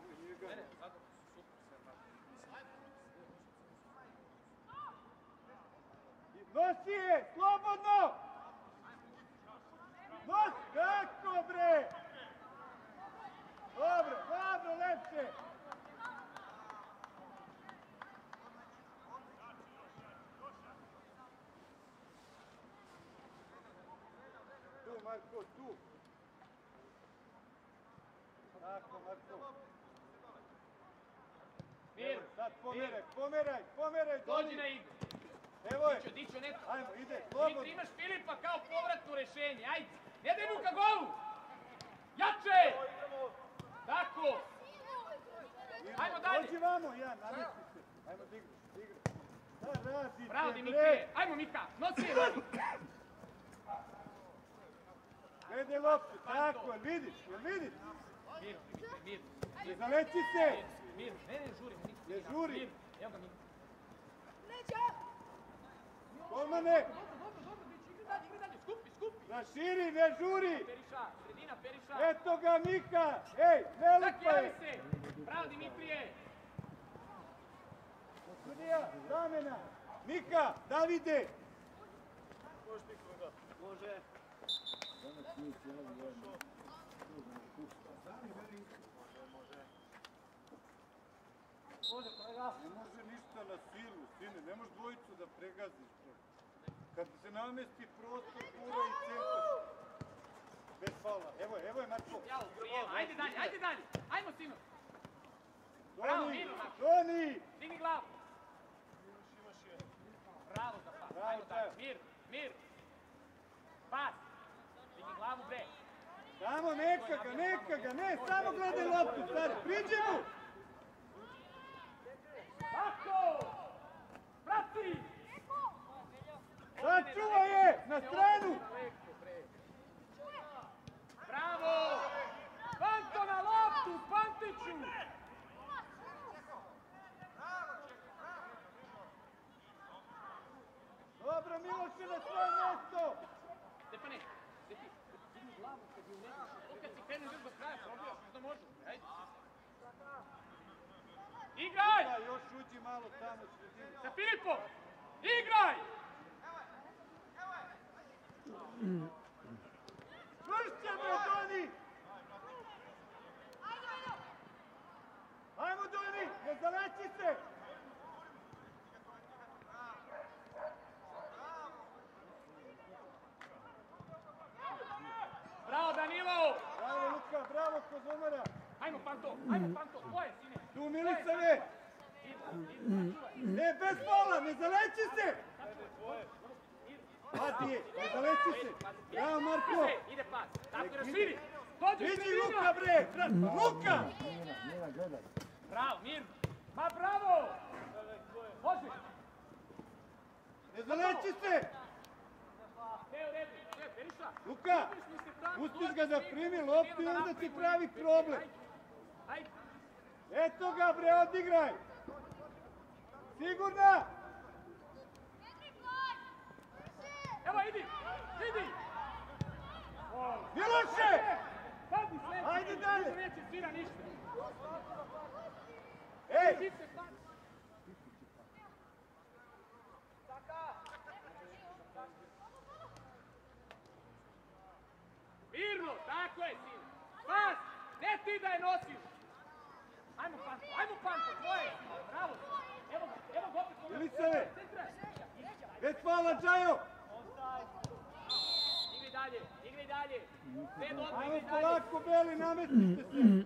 Nosi je, slobodno! Nos, kako, bre? Dobro, dobro, lepše! Tu, Marko, tu! Tako, Marko. Mir. Sad pomeraj, pomeraj, pomeraj, Dođi na igru. Evo je, Dičo, Dičo, ne. ajmo, ide, slobodno. Dimitri, imaš Filipa kao povratno rešenje. Ajde. Ne daj mu ka golu. Jače. Tako. Ajmo dalje. Dođi vamo, ja, namesti se. Ajmo da igraš, da igraš. Šta radite, Bravo bre? Dimitrije, ajmo Mika, nosi je vodi. Glede loptu, tako, jel vidiš, jel vidiš? Mir, mir, Ne zaleti se! mir, ne, ne, žurimo, Mika. Ne žuri. Mir, evo ga Mika. Golmane, Dobro, dobro, dobro, Bić, igri dalje, igri dalje, skupi, skupi. raširi, ne žuri! Periša, sredina, Periša. Eto ga Mika! Ej, ne Čak lupaj! javi se. Bravo Dimitrije. Sudija, zamena! Mika, Davide! Možeš ti koga? Može. Može, kolega. Ne može ništa na silu, sine, ne možeš dvojicu da pregaziš. bre. Kad se namesti prostor, kura i centar. Bez faula. Evo je, evo je Marko. Jao, prijema, ajde dalje, ajde dalje. Ajmo sinu. Bravo, Doni, Miro, Marko. Doni! Digni glavu. Imaš jedan. Bravo za pas. Bravo, Ajmo dalje. bravo. Mir, mir. Pas. Digni glavu, bre. Samo neka ga, neka ga, ne, samo gledaj loptu, stari, priđi mu! Tako! Prati! Sačuvaj je, na stranu! Bravo! Panto na loptu, Pantiću! Dobro, Miloše, na svoje mjesto! Stefane, gdje ti? Digni glavu kad ju nemaš. To kad si krenuo još do kraja, probijaš, možda može. Ajde. Igraj! Da, još uđi malo tamo sredinu. Sa Filipom! Igraj! Čvršće, bre, Doni! Ajmo, Doni, ne zaleći se! Bravo Danilo! Bravo, Luka, bravo, Kozomara! Ajmo Panto, ajmo Panto, tvoje sine! Tu, Milisave! Ne, bez bola, ne zaleći se! Pati je, ne zaleći se! Bravo, Marko! Ide pas, tako je raširi! Dođe Vidi sredina! Luka, bre! Luka! Bravo, mirno! Ma bravo! Može! Ne zaleći se! Sve u redu, sve, Periša! Luka, pustiš ga da primi loptu i onda ti pravi problem. Ajde! Eto ga, bre, odigraj! Sigurna! Evo, idi! Idi! Miloše! Padni sledeći! Ajde dalje. Neće svira ništa! Ej! Ti se padni! Mirno, tako je, sine! Pas! Ne ti da je nosiš! Ajmo, Panto, ajmo, Panto, tvoje je, sine! Bravo! Evo ga, evo ga opet! koga- Milisave! Centra! Bez fala, Džajo! Igri dalje, igri dalje! Sve dobro, Ajmo igri dalje! polako, Beli, namestite se!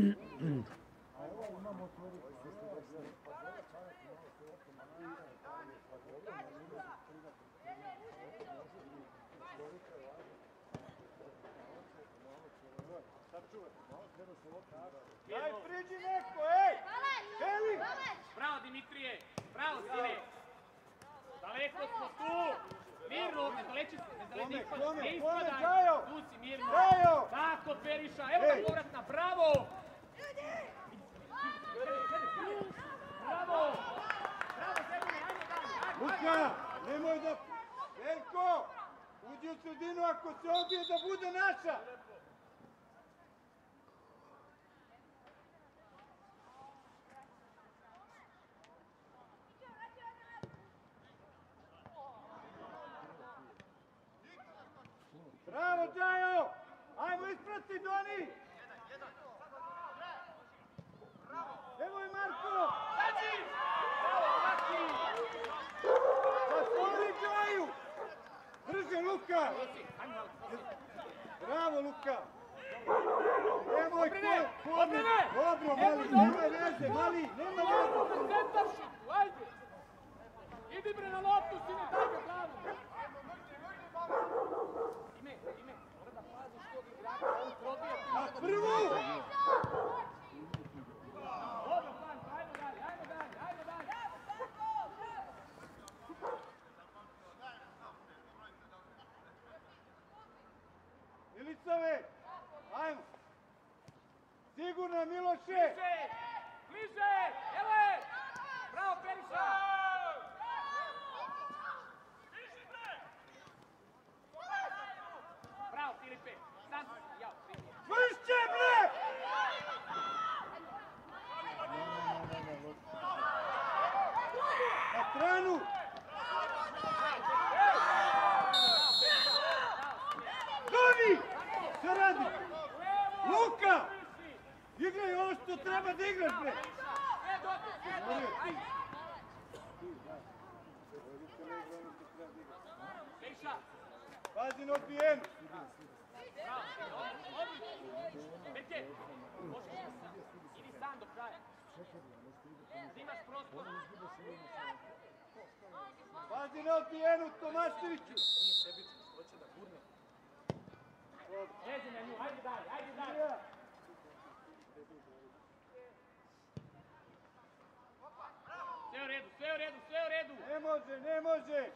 Daj, priđi neko, ej! Beli! Bravo, Dimitrije! Bravo, sine! Daleko smo tu! Mirno, ne zaleći se, ne zaleći, ne Kome, ispadaj, kome, ne kome, ispadaj! Džajo! Tu si, mirno! Džajo! Tako, Periša, evo ga Ej! povratna, bravo! Bravo! Bravo, Zemljine, ajmo dalje, ajmo, ajmo! Luka, nemoj da... Veljko! Uđi u sredinu ako se odbije da bude naša! Bravo, Džajo! Ajmo isprati, Doni! Evo je Marko! Pazi! Bravo, Maki! Pa stvori Džaju! Drži, Luka! Ajmo malo, Bravo, Luka! Nemoj Obrine, ko... obrine! Dobro, Nemoj mali, dobro! nema veze, mali, nema veze! Centaršiku, ajde! Idi bre na loptu, sine, daj ga glavu! Ime, ime, mora da paziš tog igrača, on probije ti A na prvu! Dobro, Panto, ajmo dalje, ajmo dalje, ajmo dalje! ispucave! Ajmo! Sigurno, Miloše! Bliže! Bliže! Ele! Bravo, Periša! Bravo, Filipe! Sam si, jao, primjer. Čvršće, bre! Na stranu! Doni! Šta radi? Luka! Igraj ovo što treba da igraš, bre! Sve dote, sve dote, ajde! Periša! Pazi na odbijenu! Bravo, odlično! Berke, možeš da sam. Idi sam do kraja. Da imaš prostor. Pazi na odbijenu, Tomaševiću! Jeđi na nju, ajde dalje, ajde dalje. Sve u redu, sve u redu, sve u redu. Ne može, ne može!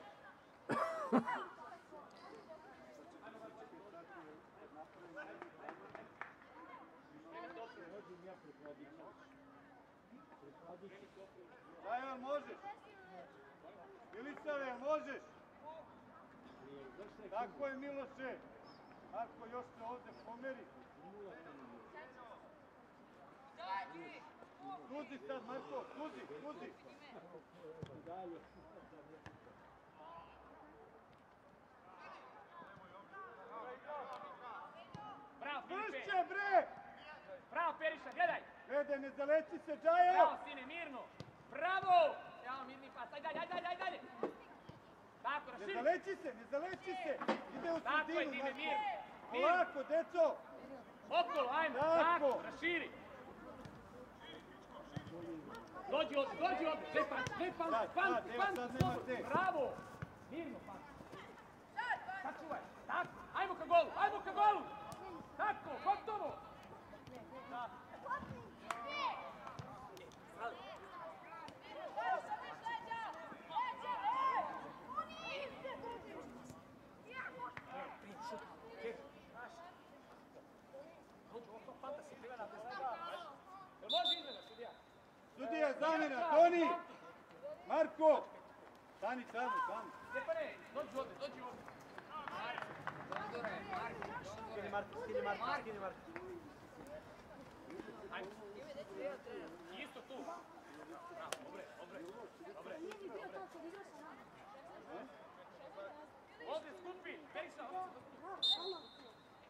Daj, jel možeš? Milisave, jel možeš? Tako je, Miloše. Marko, još se ovdje pomeri. Suzi sad, Marko, suzi, suzi. Bravo, Filipe. Vršće, bre! Bravo, Periša, gledaj. Vede, ne zaleti se, Džajo! Bravo, sine, mirno. Bravo. Evo, mirni pas, ajde, ajde, ajde, ajde, ajde. Tako, Ne raširi. zaleći se, ne zaleći se! Ide u Tako je, sredinu, Dime, Marko. mirno. Mirno. Polako, deco! Okolo, ajmo, Tako. tako, raširi. Dođi ovdje, dođi ovdje. Ne panci, ne panci, Sad, sad, panci, evo, panci, sad nema slobodno. te. Bravo. Mirno, panci. Sačuvaj, tako. Ajmo ka golu, ajmo ka golu. Tako, gotovo. Može izgleda, sudija. Sudija, zamjena, Toni! Marko! Stani tamo, tamo. Stefane, dođi ovdje, dođi ovdje. Skini Marko, skini Marko, skini Marko. Ajmo. Isto tu. Bravo, dobre, dobre, dobre. Ovdje skupi, Periša, ovdje skupi.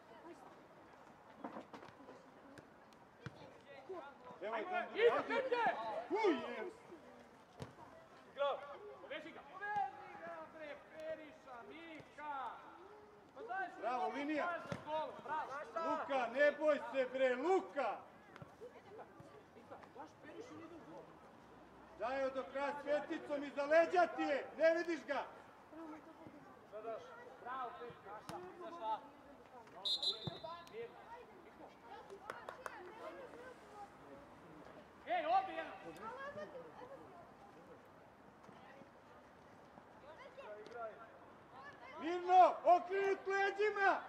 Evo je tamo. Isto, temlje! Uj, je! Igrao! Poveži ga. Poveži ga, bre, Periša, Mika. Pa daj se Bravo, dobro linija. daš za gol, bravo. Luka, ne boj se, bre, Luka! Mika, daš Perišu ide u gol. Daj do kraja sveticom iza leđa ti je, ne vidiš ga! Bravo, Periša. Izašla. Mirno. Ej, ovdje jedan. Mirno, okrenut leđima!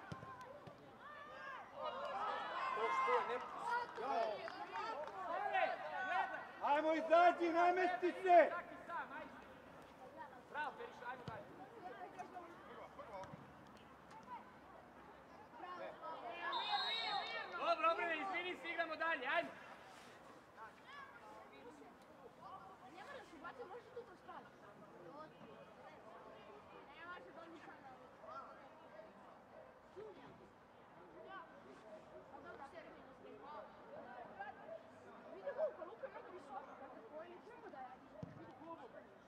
Ej, gledaj. Ajmo izađi, namesti se! Čaki sam, ajde. Bravo, Periša, ajmo dalje. Dobro, obrane, izvini se, igramo dalje, ajmo. Ne moraš ubaciti, možeš tu to staviti. Ne može da mi sada. A dobro, sve mi ne snima. Vidi Luka, Luka je jako visoka, kako koji ne treba da radi. Vidi klubu.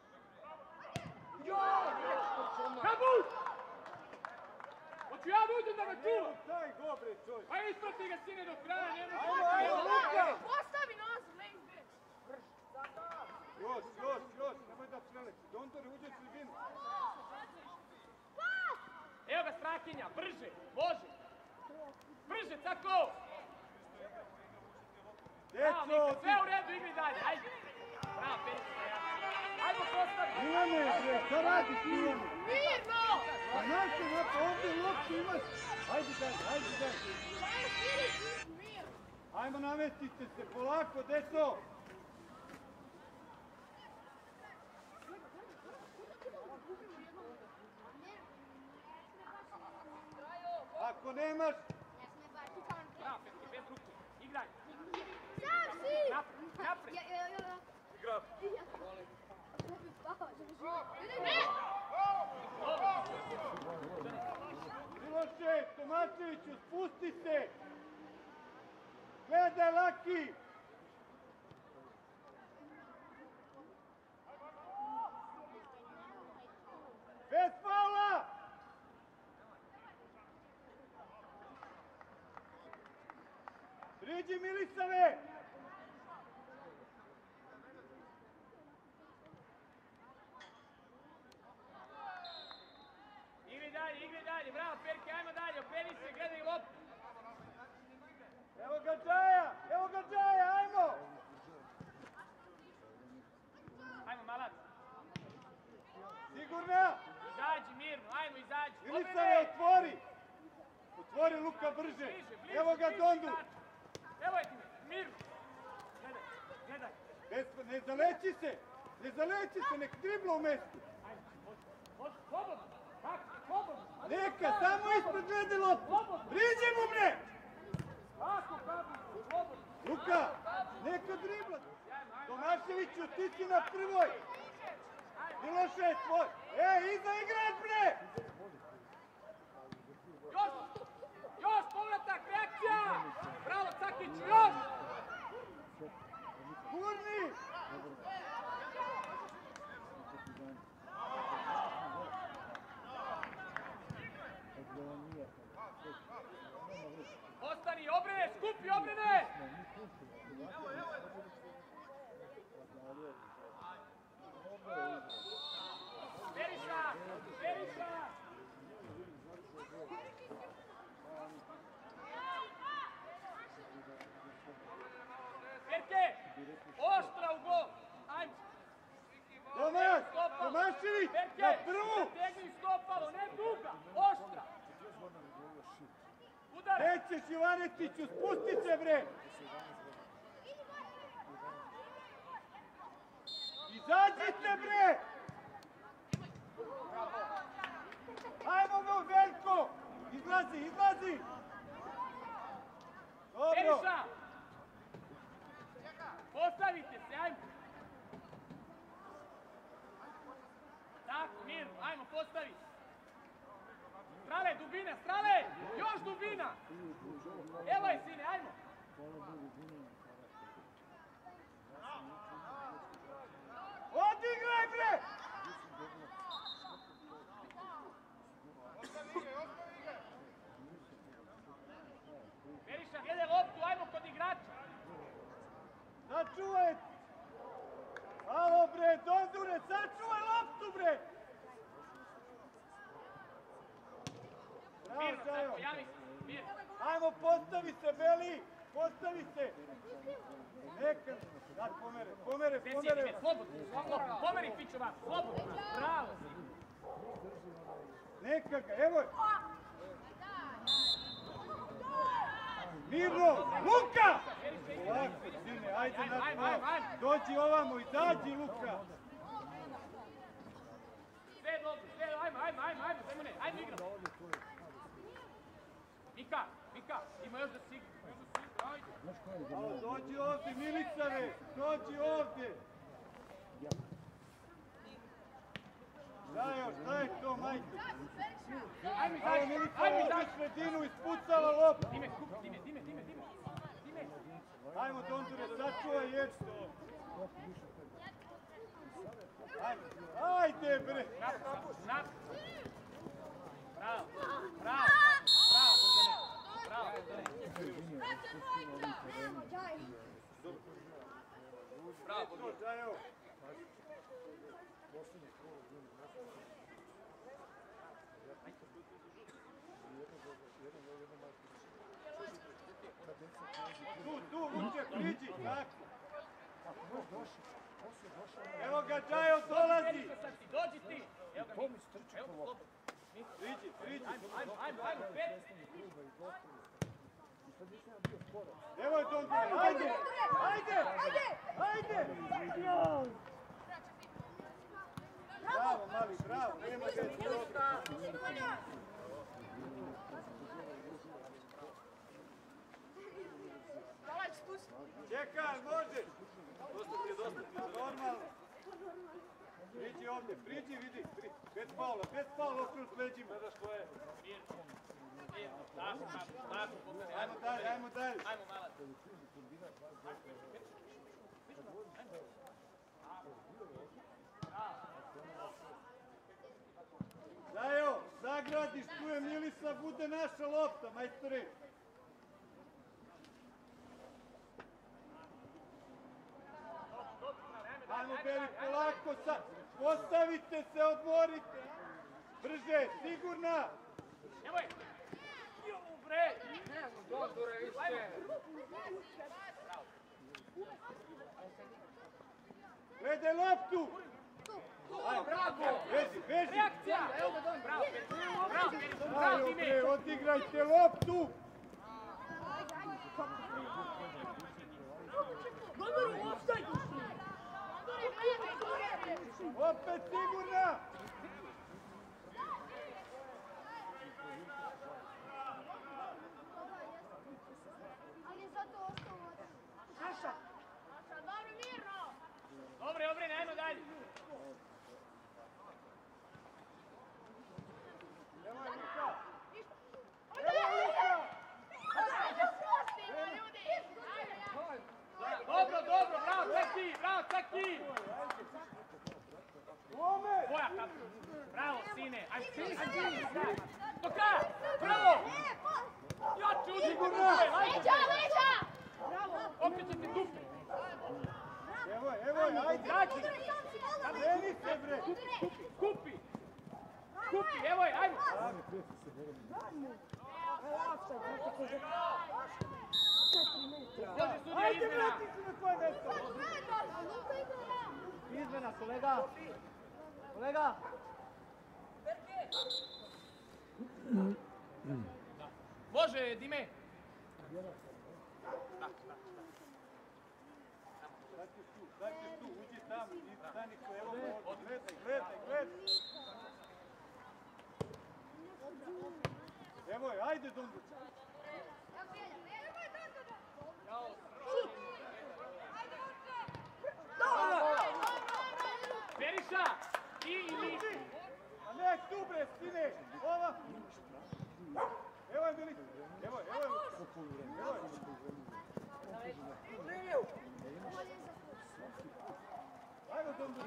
Kabut! Hoću ja da uđem da me čuva? Daj go, bre, čovjek! Pa isprati ga, sine, do kraja, nemoj Ajmo, čuvati. ajmo, Luka! Postavi nas, lane back. Još, još, još, nemoj da preleti. Dondore, uđe u sredinu. Evo ga Strahinja, brže, može. Brže, tako. Bravo, Deco, Mika, sve u redu, igri dalje, ajde. Bravo, Periša, ja. Ajmo postavi. Milane, bre, šta radiš, Milane? Mirno! Pa našte, našte, ovdje loptu imaš. Hajde daj, hajde daj. Hajmo namestite se, polako, deco. Ako nemaš... Bravo, Petke, bez ruku. Igraj. Sam si! Napred, napred. Ja, ja, ja, ja. Igra. Ne! Miloše, Tomačeviću, spusti se! Gledaj, Laki! Bez faula! Priđi, Milisave! Igri dalje, igri dalje. Bravo, Perke, ajmo dalje. Operi se, gledaj loptu. Evo ga Džaja! Evo ga Džaja, ajmo! Ajmo, Malac. Sigurna! Izađi mirno, ajmo, izađi. Milisave, otvori! Otvori Luka brže! Bliže, bliže, Evo ga bliže, Dondu! izađi. Evo je ti me, mirno. Gledaj, gledaj. Bez- Ne zaleći se! Ne zaleći se, nek dribla u mestu! Ajmo, može, može, slobodno. Tako, slobodno. Neka, samo ispred glede loptu! Priđi mu bre! Tako, kako, slobodno. Luka, neka dribla! Tomaševiću, ti si na prvoj! Miloše, tvoj! E, iza igrač bre! Još, još, povratak, reakcija. Bravo, Cakić, još. Gurni! Ostani, obrene, skupi obrene. Beriša, Beriša. Perke, oštra u gol. Ajmo. Tomaš, Tomašević, na prvu! Tegni stopalo, ne duga, oštra. Udar. Gdje ćeš Ivanetiću, spusti se bre! Izađite bre! Ajmo go, Veljko! Izlazi, izlazi! Dobro! Beriša. Postavite se, ajmo. Tako, mirno, ajmo, postavi. Strale, dubina, strale! Još dubina! Evo je, sine, ajmo! Odigraj bre! Beriša, gledaj loptu, ajmo kod igrača! Sačuvaj! Alo bre, Dondure, sačuvaj loptu bre! Bravo, Mirno, Žajo! tako, javi se, mirno. Ajmo, postavi se, Beli! Postavi se! Neka! Sad pomere, pomere, Desi, pomere! ime, slobodno, slobodno, pomeri Pićova, slobodno, bravo! Neka ga, evo je! Mirno! Luka! Ovako, sine, ajde Ajmo, na ajmo, ajmo, ajmo. to! Dođi ovamo, izađi, Luka! Sve dobro, sve, ajmo, ajmo, ajmo, ajmo, Zemune, ajmo igramo. Mika, Mika, ima još da si igra, ima još da si igra, ajde. Alo, dođi ovdje, Milicave! Dođi ovdje! Žajo, šta je to, majke? Ajmo Alo, izađi, Milica, ajmo ovdje izađi. sredinu, ispucala loptu! Dime, skup, dime, dime, dime, dime. Dime. Ajmo, Dondure, sačuvaj jedno! Ajde, ajde bre! Napad, napad. Bravo, bravo, bravo, Bogdane. Bravo, Bogdane. Bravo, Bogdane. Žajo! Tu, tu, Luče, priđi, tako! Evo ga, Žajo, dolazi! Dođi ti. Evo ga, Mika. Evo ga, slobodno. Priđi, priđi. Ajmo, ajmo, ajmo, ajmo, pet. Nemoj to, ajde, ajde, ajde. Bravo, mali, bravo, nema ga je dobro. Čekaj, možeš. Dosta ti je, dosta ti je, normalno. Priđi ovdje, priđi, vidi, pri, bez faula, bez faula okrenut leđima. Gledaš ko je? Mirko. Mirko, tako, tako, tako, pokani, Ajmo dalje, ajmo dalje. Ajmo, malac. Dajo, zagradiš, tu je Milisa, bude naša lopta, majstori. Ajmo, Beri, polako sad. Postavite se, odmorite. Brže, sigurna. Nemoj! Jo, bre! Dondure, više! Gledaj loptu. Bravo! Beži, beži. Reakcija! Evo ga don! Bravo, Petr! Bravo, Petr! Bravo, Dajo, Dime! bre, odigrajte loptu. Opet sigurna. Ali je zato ostao voda. Naša. Naša, dobro, mirno. Dobre, obrene, ajmo dalje! Nemoj, Luka. Evo, Luka! Ajde, prostimo, ljudi! Ajde, Dobro, dobro, bravo, Caki! Bravo, Caki! Ome. Boja, kako? Bravo, sine! Ajde, ajde, ajde! Do kraja! Bravo! Jače, uđi! Sigurno! Ajde! Leđa, leđa! Okrećete dupe! Evo, evo, ajde. Zađi! Meni se, bre. Kupi! Kupi, evo je, ajmo! Može sudija Ajde, izmena! vrati se na tvoje mesto. Izmena, kolega! Kolega! Može, Dime! Sad ćeš tu, sad ćeš tu, uđi tamo, i stani ko, evo ga ovdje, gledaj, gledaj, gledaj. Evo je, ajde Dunduć. Beriša! I ili... A ne, tu bre, stine, ova. Evo je, Milić, evo je, evo je. Evo je. Ajmo Dunduć.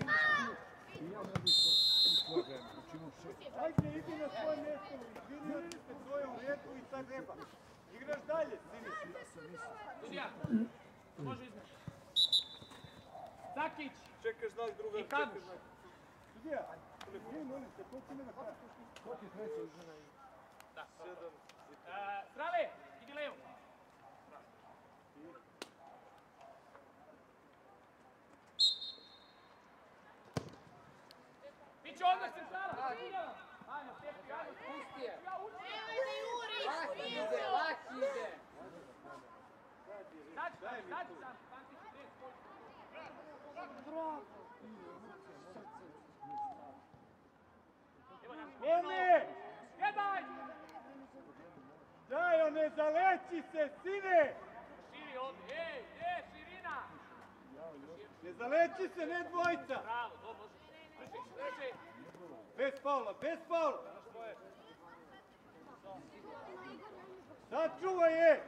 Ajde, idi na svoje mjesto, izvinio si se, to je u redu i sad treba. Igraš dalje, sine. Sudija! Može izmena. Zakić! Čekaš znak druga, I Kabuš. Sudija, ne, molim te, koliko ima na kraju? Koliko je treća izmena? Da. E, Strale, idi levo. Biće odmah centrala. Ajmo, Stepi, ajmo. Pusti je! Nemojte juri! Laki ide, laki ide! Staći, staći sam. Pantić, gdje je tvoj? Evo nam. Ome! Gledaj! Dajo, ne zaleći se, sine! Širi ovdje. Ej, ej, širina! Ne zaleći se, ne dvojica! Bravo, to može. Brže, brže. Bez faula, bez faula! Sačuvaj je!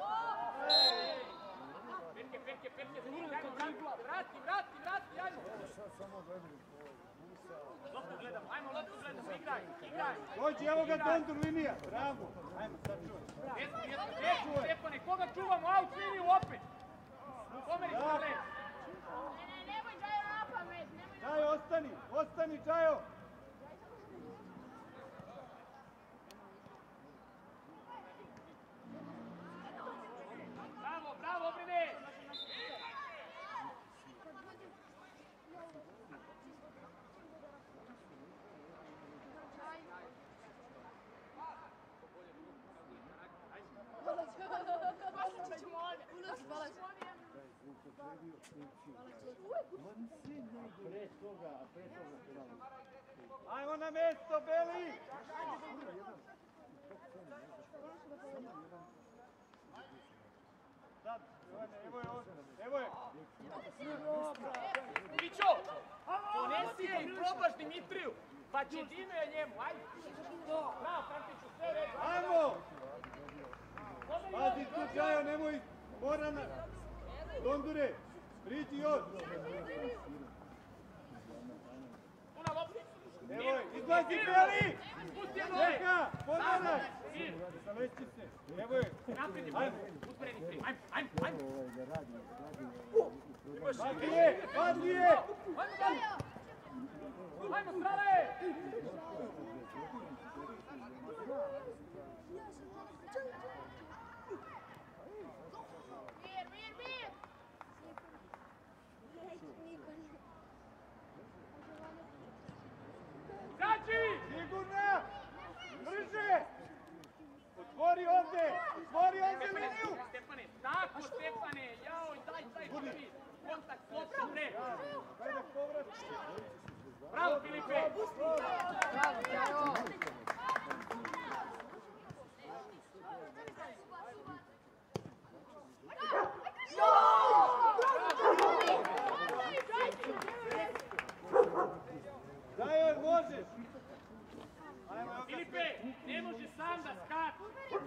Perke, perke, perke, ajmo, vrati, vrati, vrati, vrati, ajmo. Loptu gledamo, ajmo, loptu gledamo, igraj, igraj. Dođi, evo ga Dondur linija, bravo! Ajmo, sačuvaj. Jesu, jesu, jesu, Stepane, koga čuvamo, out liniju opet. Pomeri se na led. Ne, ne, nemoj Džajo na pamet, nemoj na Daj, ostani, ostani, Džajo! Bravo, bravo, obrine. Pre toga, a pre toga penal. Ajmo na mesto, Beli! Sad, Jovane, evo je ovdje, evo je! Mićo, ponesi je i probaš Dimitriju, pa će Dino je njemu, ajde. Bravo, Frantiću, sve red. Ajmo! Pazi tu, Čajo, nemoj, mora na... Dondure, priđi još! Tu na lopti. Evo je, izlazi Beli! Pusti je dole. Čeka, podana! Mir. Zaleći se, evo je! Napred, Ajmo! usporeni tri, ajmo, ajmo, ajmo. Padli je, padli je! Ajmo dalje. Ajmo, strale! Mir, mir, mir! Zađi! Sigurna! Brže! Otvori ovdje! Otvori ovdje liniju! Stefane, tako Stefane, jao, daj, daj, prvi. Kontakt, lopta, bre. Ajde, povrat! Bravo, Filipe. Bravo, Ćajo! Daj joj, možeš! Ajmo, evo ga Filipe, ne može sam da skače.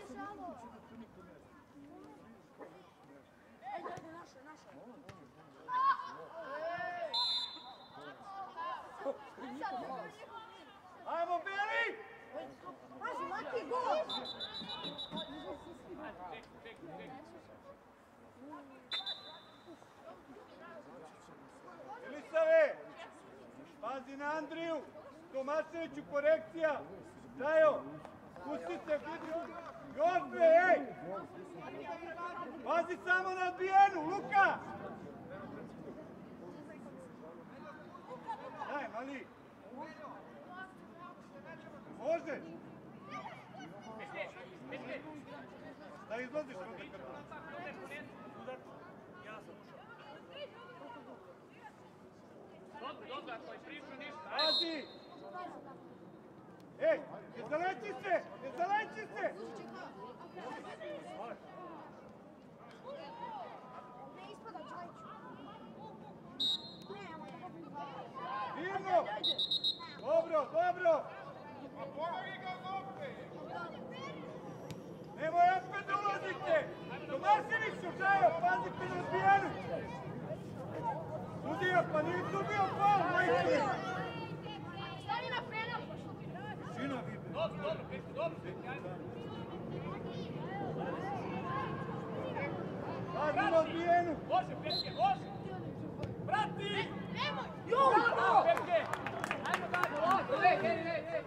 Ajmo, Beli! Pazi, Mati, gol! Ček, ček, ček. Elisave! Pazi na Andriju! Tomaševiću, korekcija! Dajo! Pusti se, vidi! Još bre, ej! Pazi samo na odbijenu, Luka! Daj, mali! Može! Pete, pete. Da izlaziš onda kad... Dobro, dobro, ako je pričao ništa. Pazi! Ej, ne zaleći se! Ne zaleći se! Ne ispada, Čajiću. Mirno! Dobro, dobro! Nemoj opet da ulazite! Tomaševiću, Žajo, pazite na odbijenu! Sudija, pa nisu bio pol, majke! Stavi na penal! Šina vidi. Dobro, dobro, Pete, dobro, Pete, ajde. Pazi na odbijenu! Može, Petke, može! Vrati! Nemoj! Bravo, Petke! Ajmo dalje! Ej, ej, ej, ej!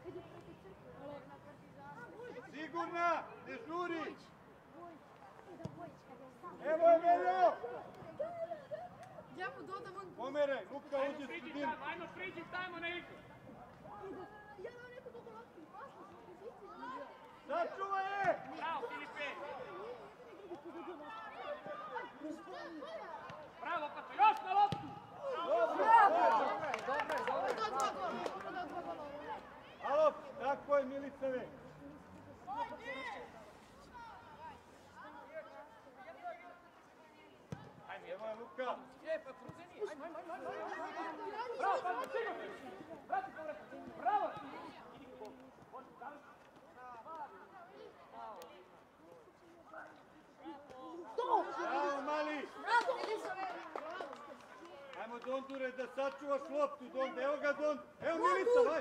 Sigurna! Ne žuri! Evo je Veljo! Ja mu dodam on... Pomeraj, Luka Ajmo uđe priđi sredinu. tamo, ajmo priđi tamo na igru! Ja dam neku dugu loptu, pasno sam poziciju. Sačuva je! Bravo, Filipe! Bravo, Pato, još na loptu! Dobro! Alo, tako je Milicave. Evo je Luka. E, pa proceni, ajmo, ajmo, ajmo, ajmo! Bravo, Pato, sigurno! Vrati, povrati! Bravo! Idi ka Bogu! Može, završi! Bravo, mali! Ajmo, Dondure, da sačuvaš loptu, Donde. Evo ga, Donde. Evo Milica, vaj!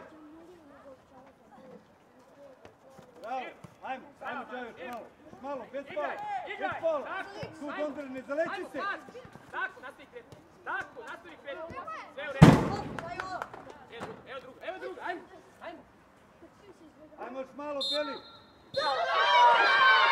Bravo, ajmo, ajmo, Čajo, još malo. Još malo, bez pala. Bez Igraj! pala. Tako! Tu, Dondure, ne zaleći se. Tako, nastavi kretati! Tako, nastavi kretati! Sve u redu! Evo drugo, evo drugo, evo drugo, ajmo! Ajmo! Ajmo još malo, Beli. Dobro!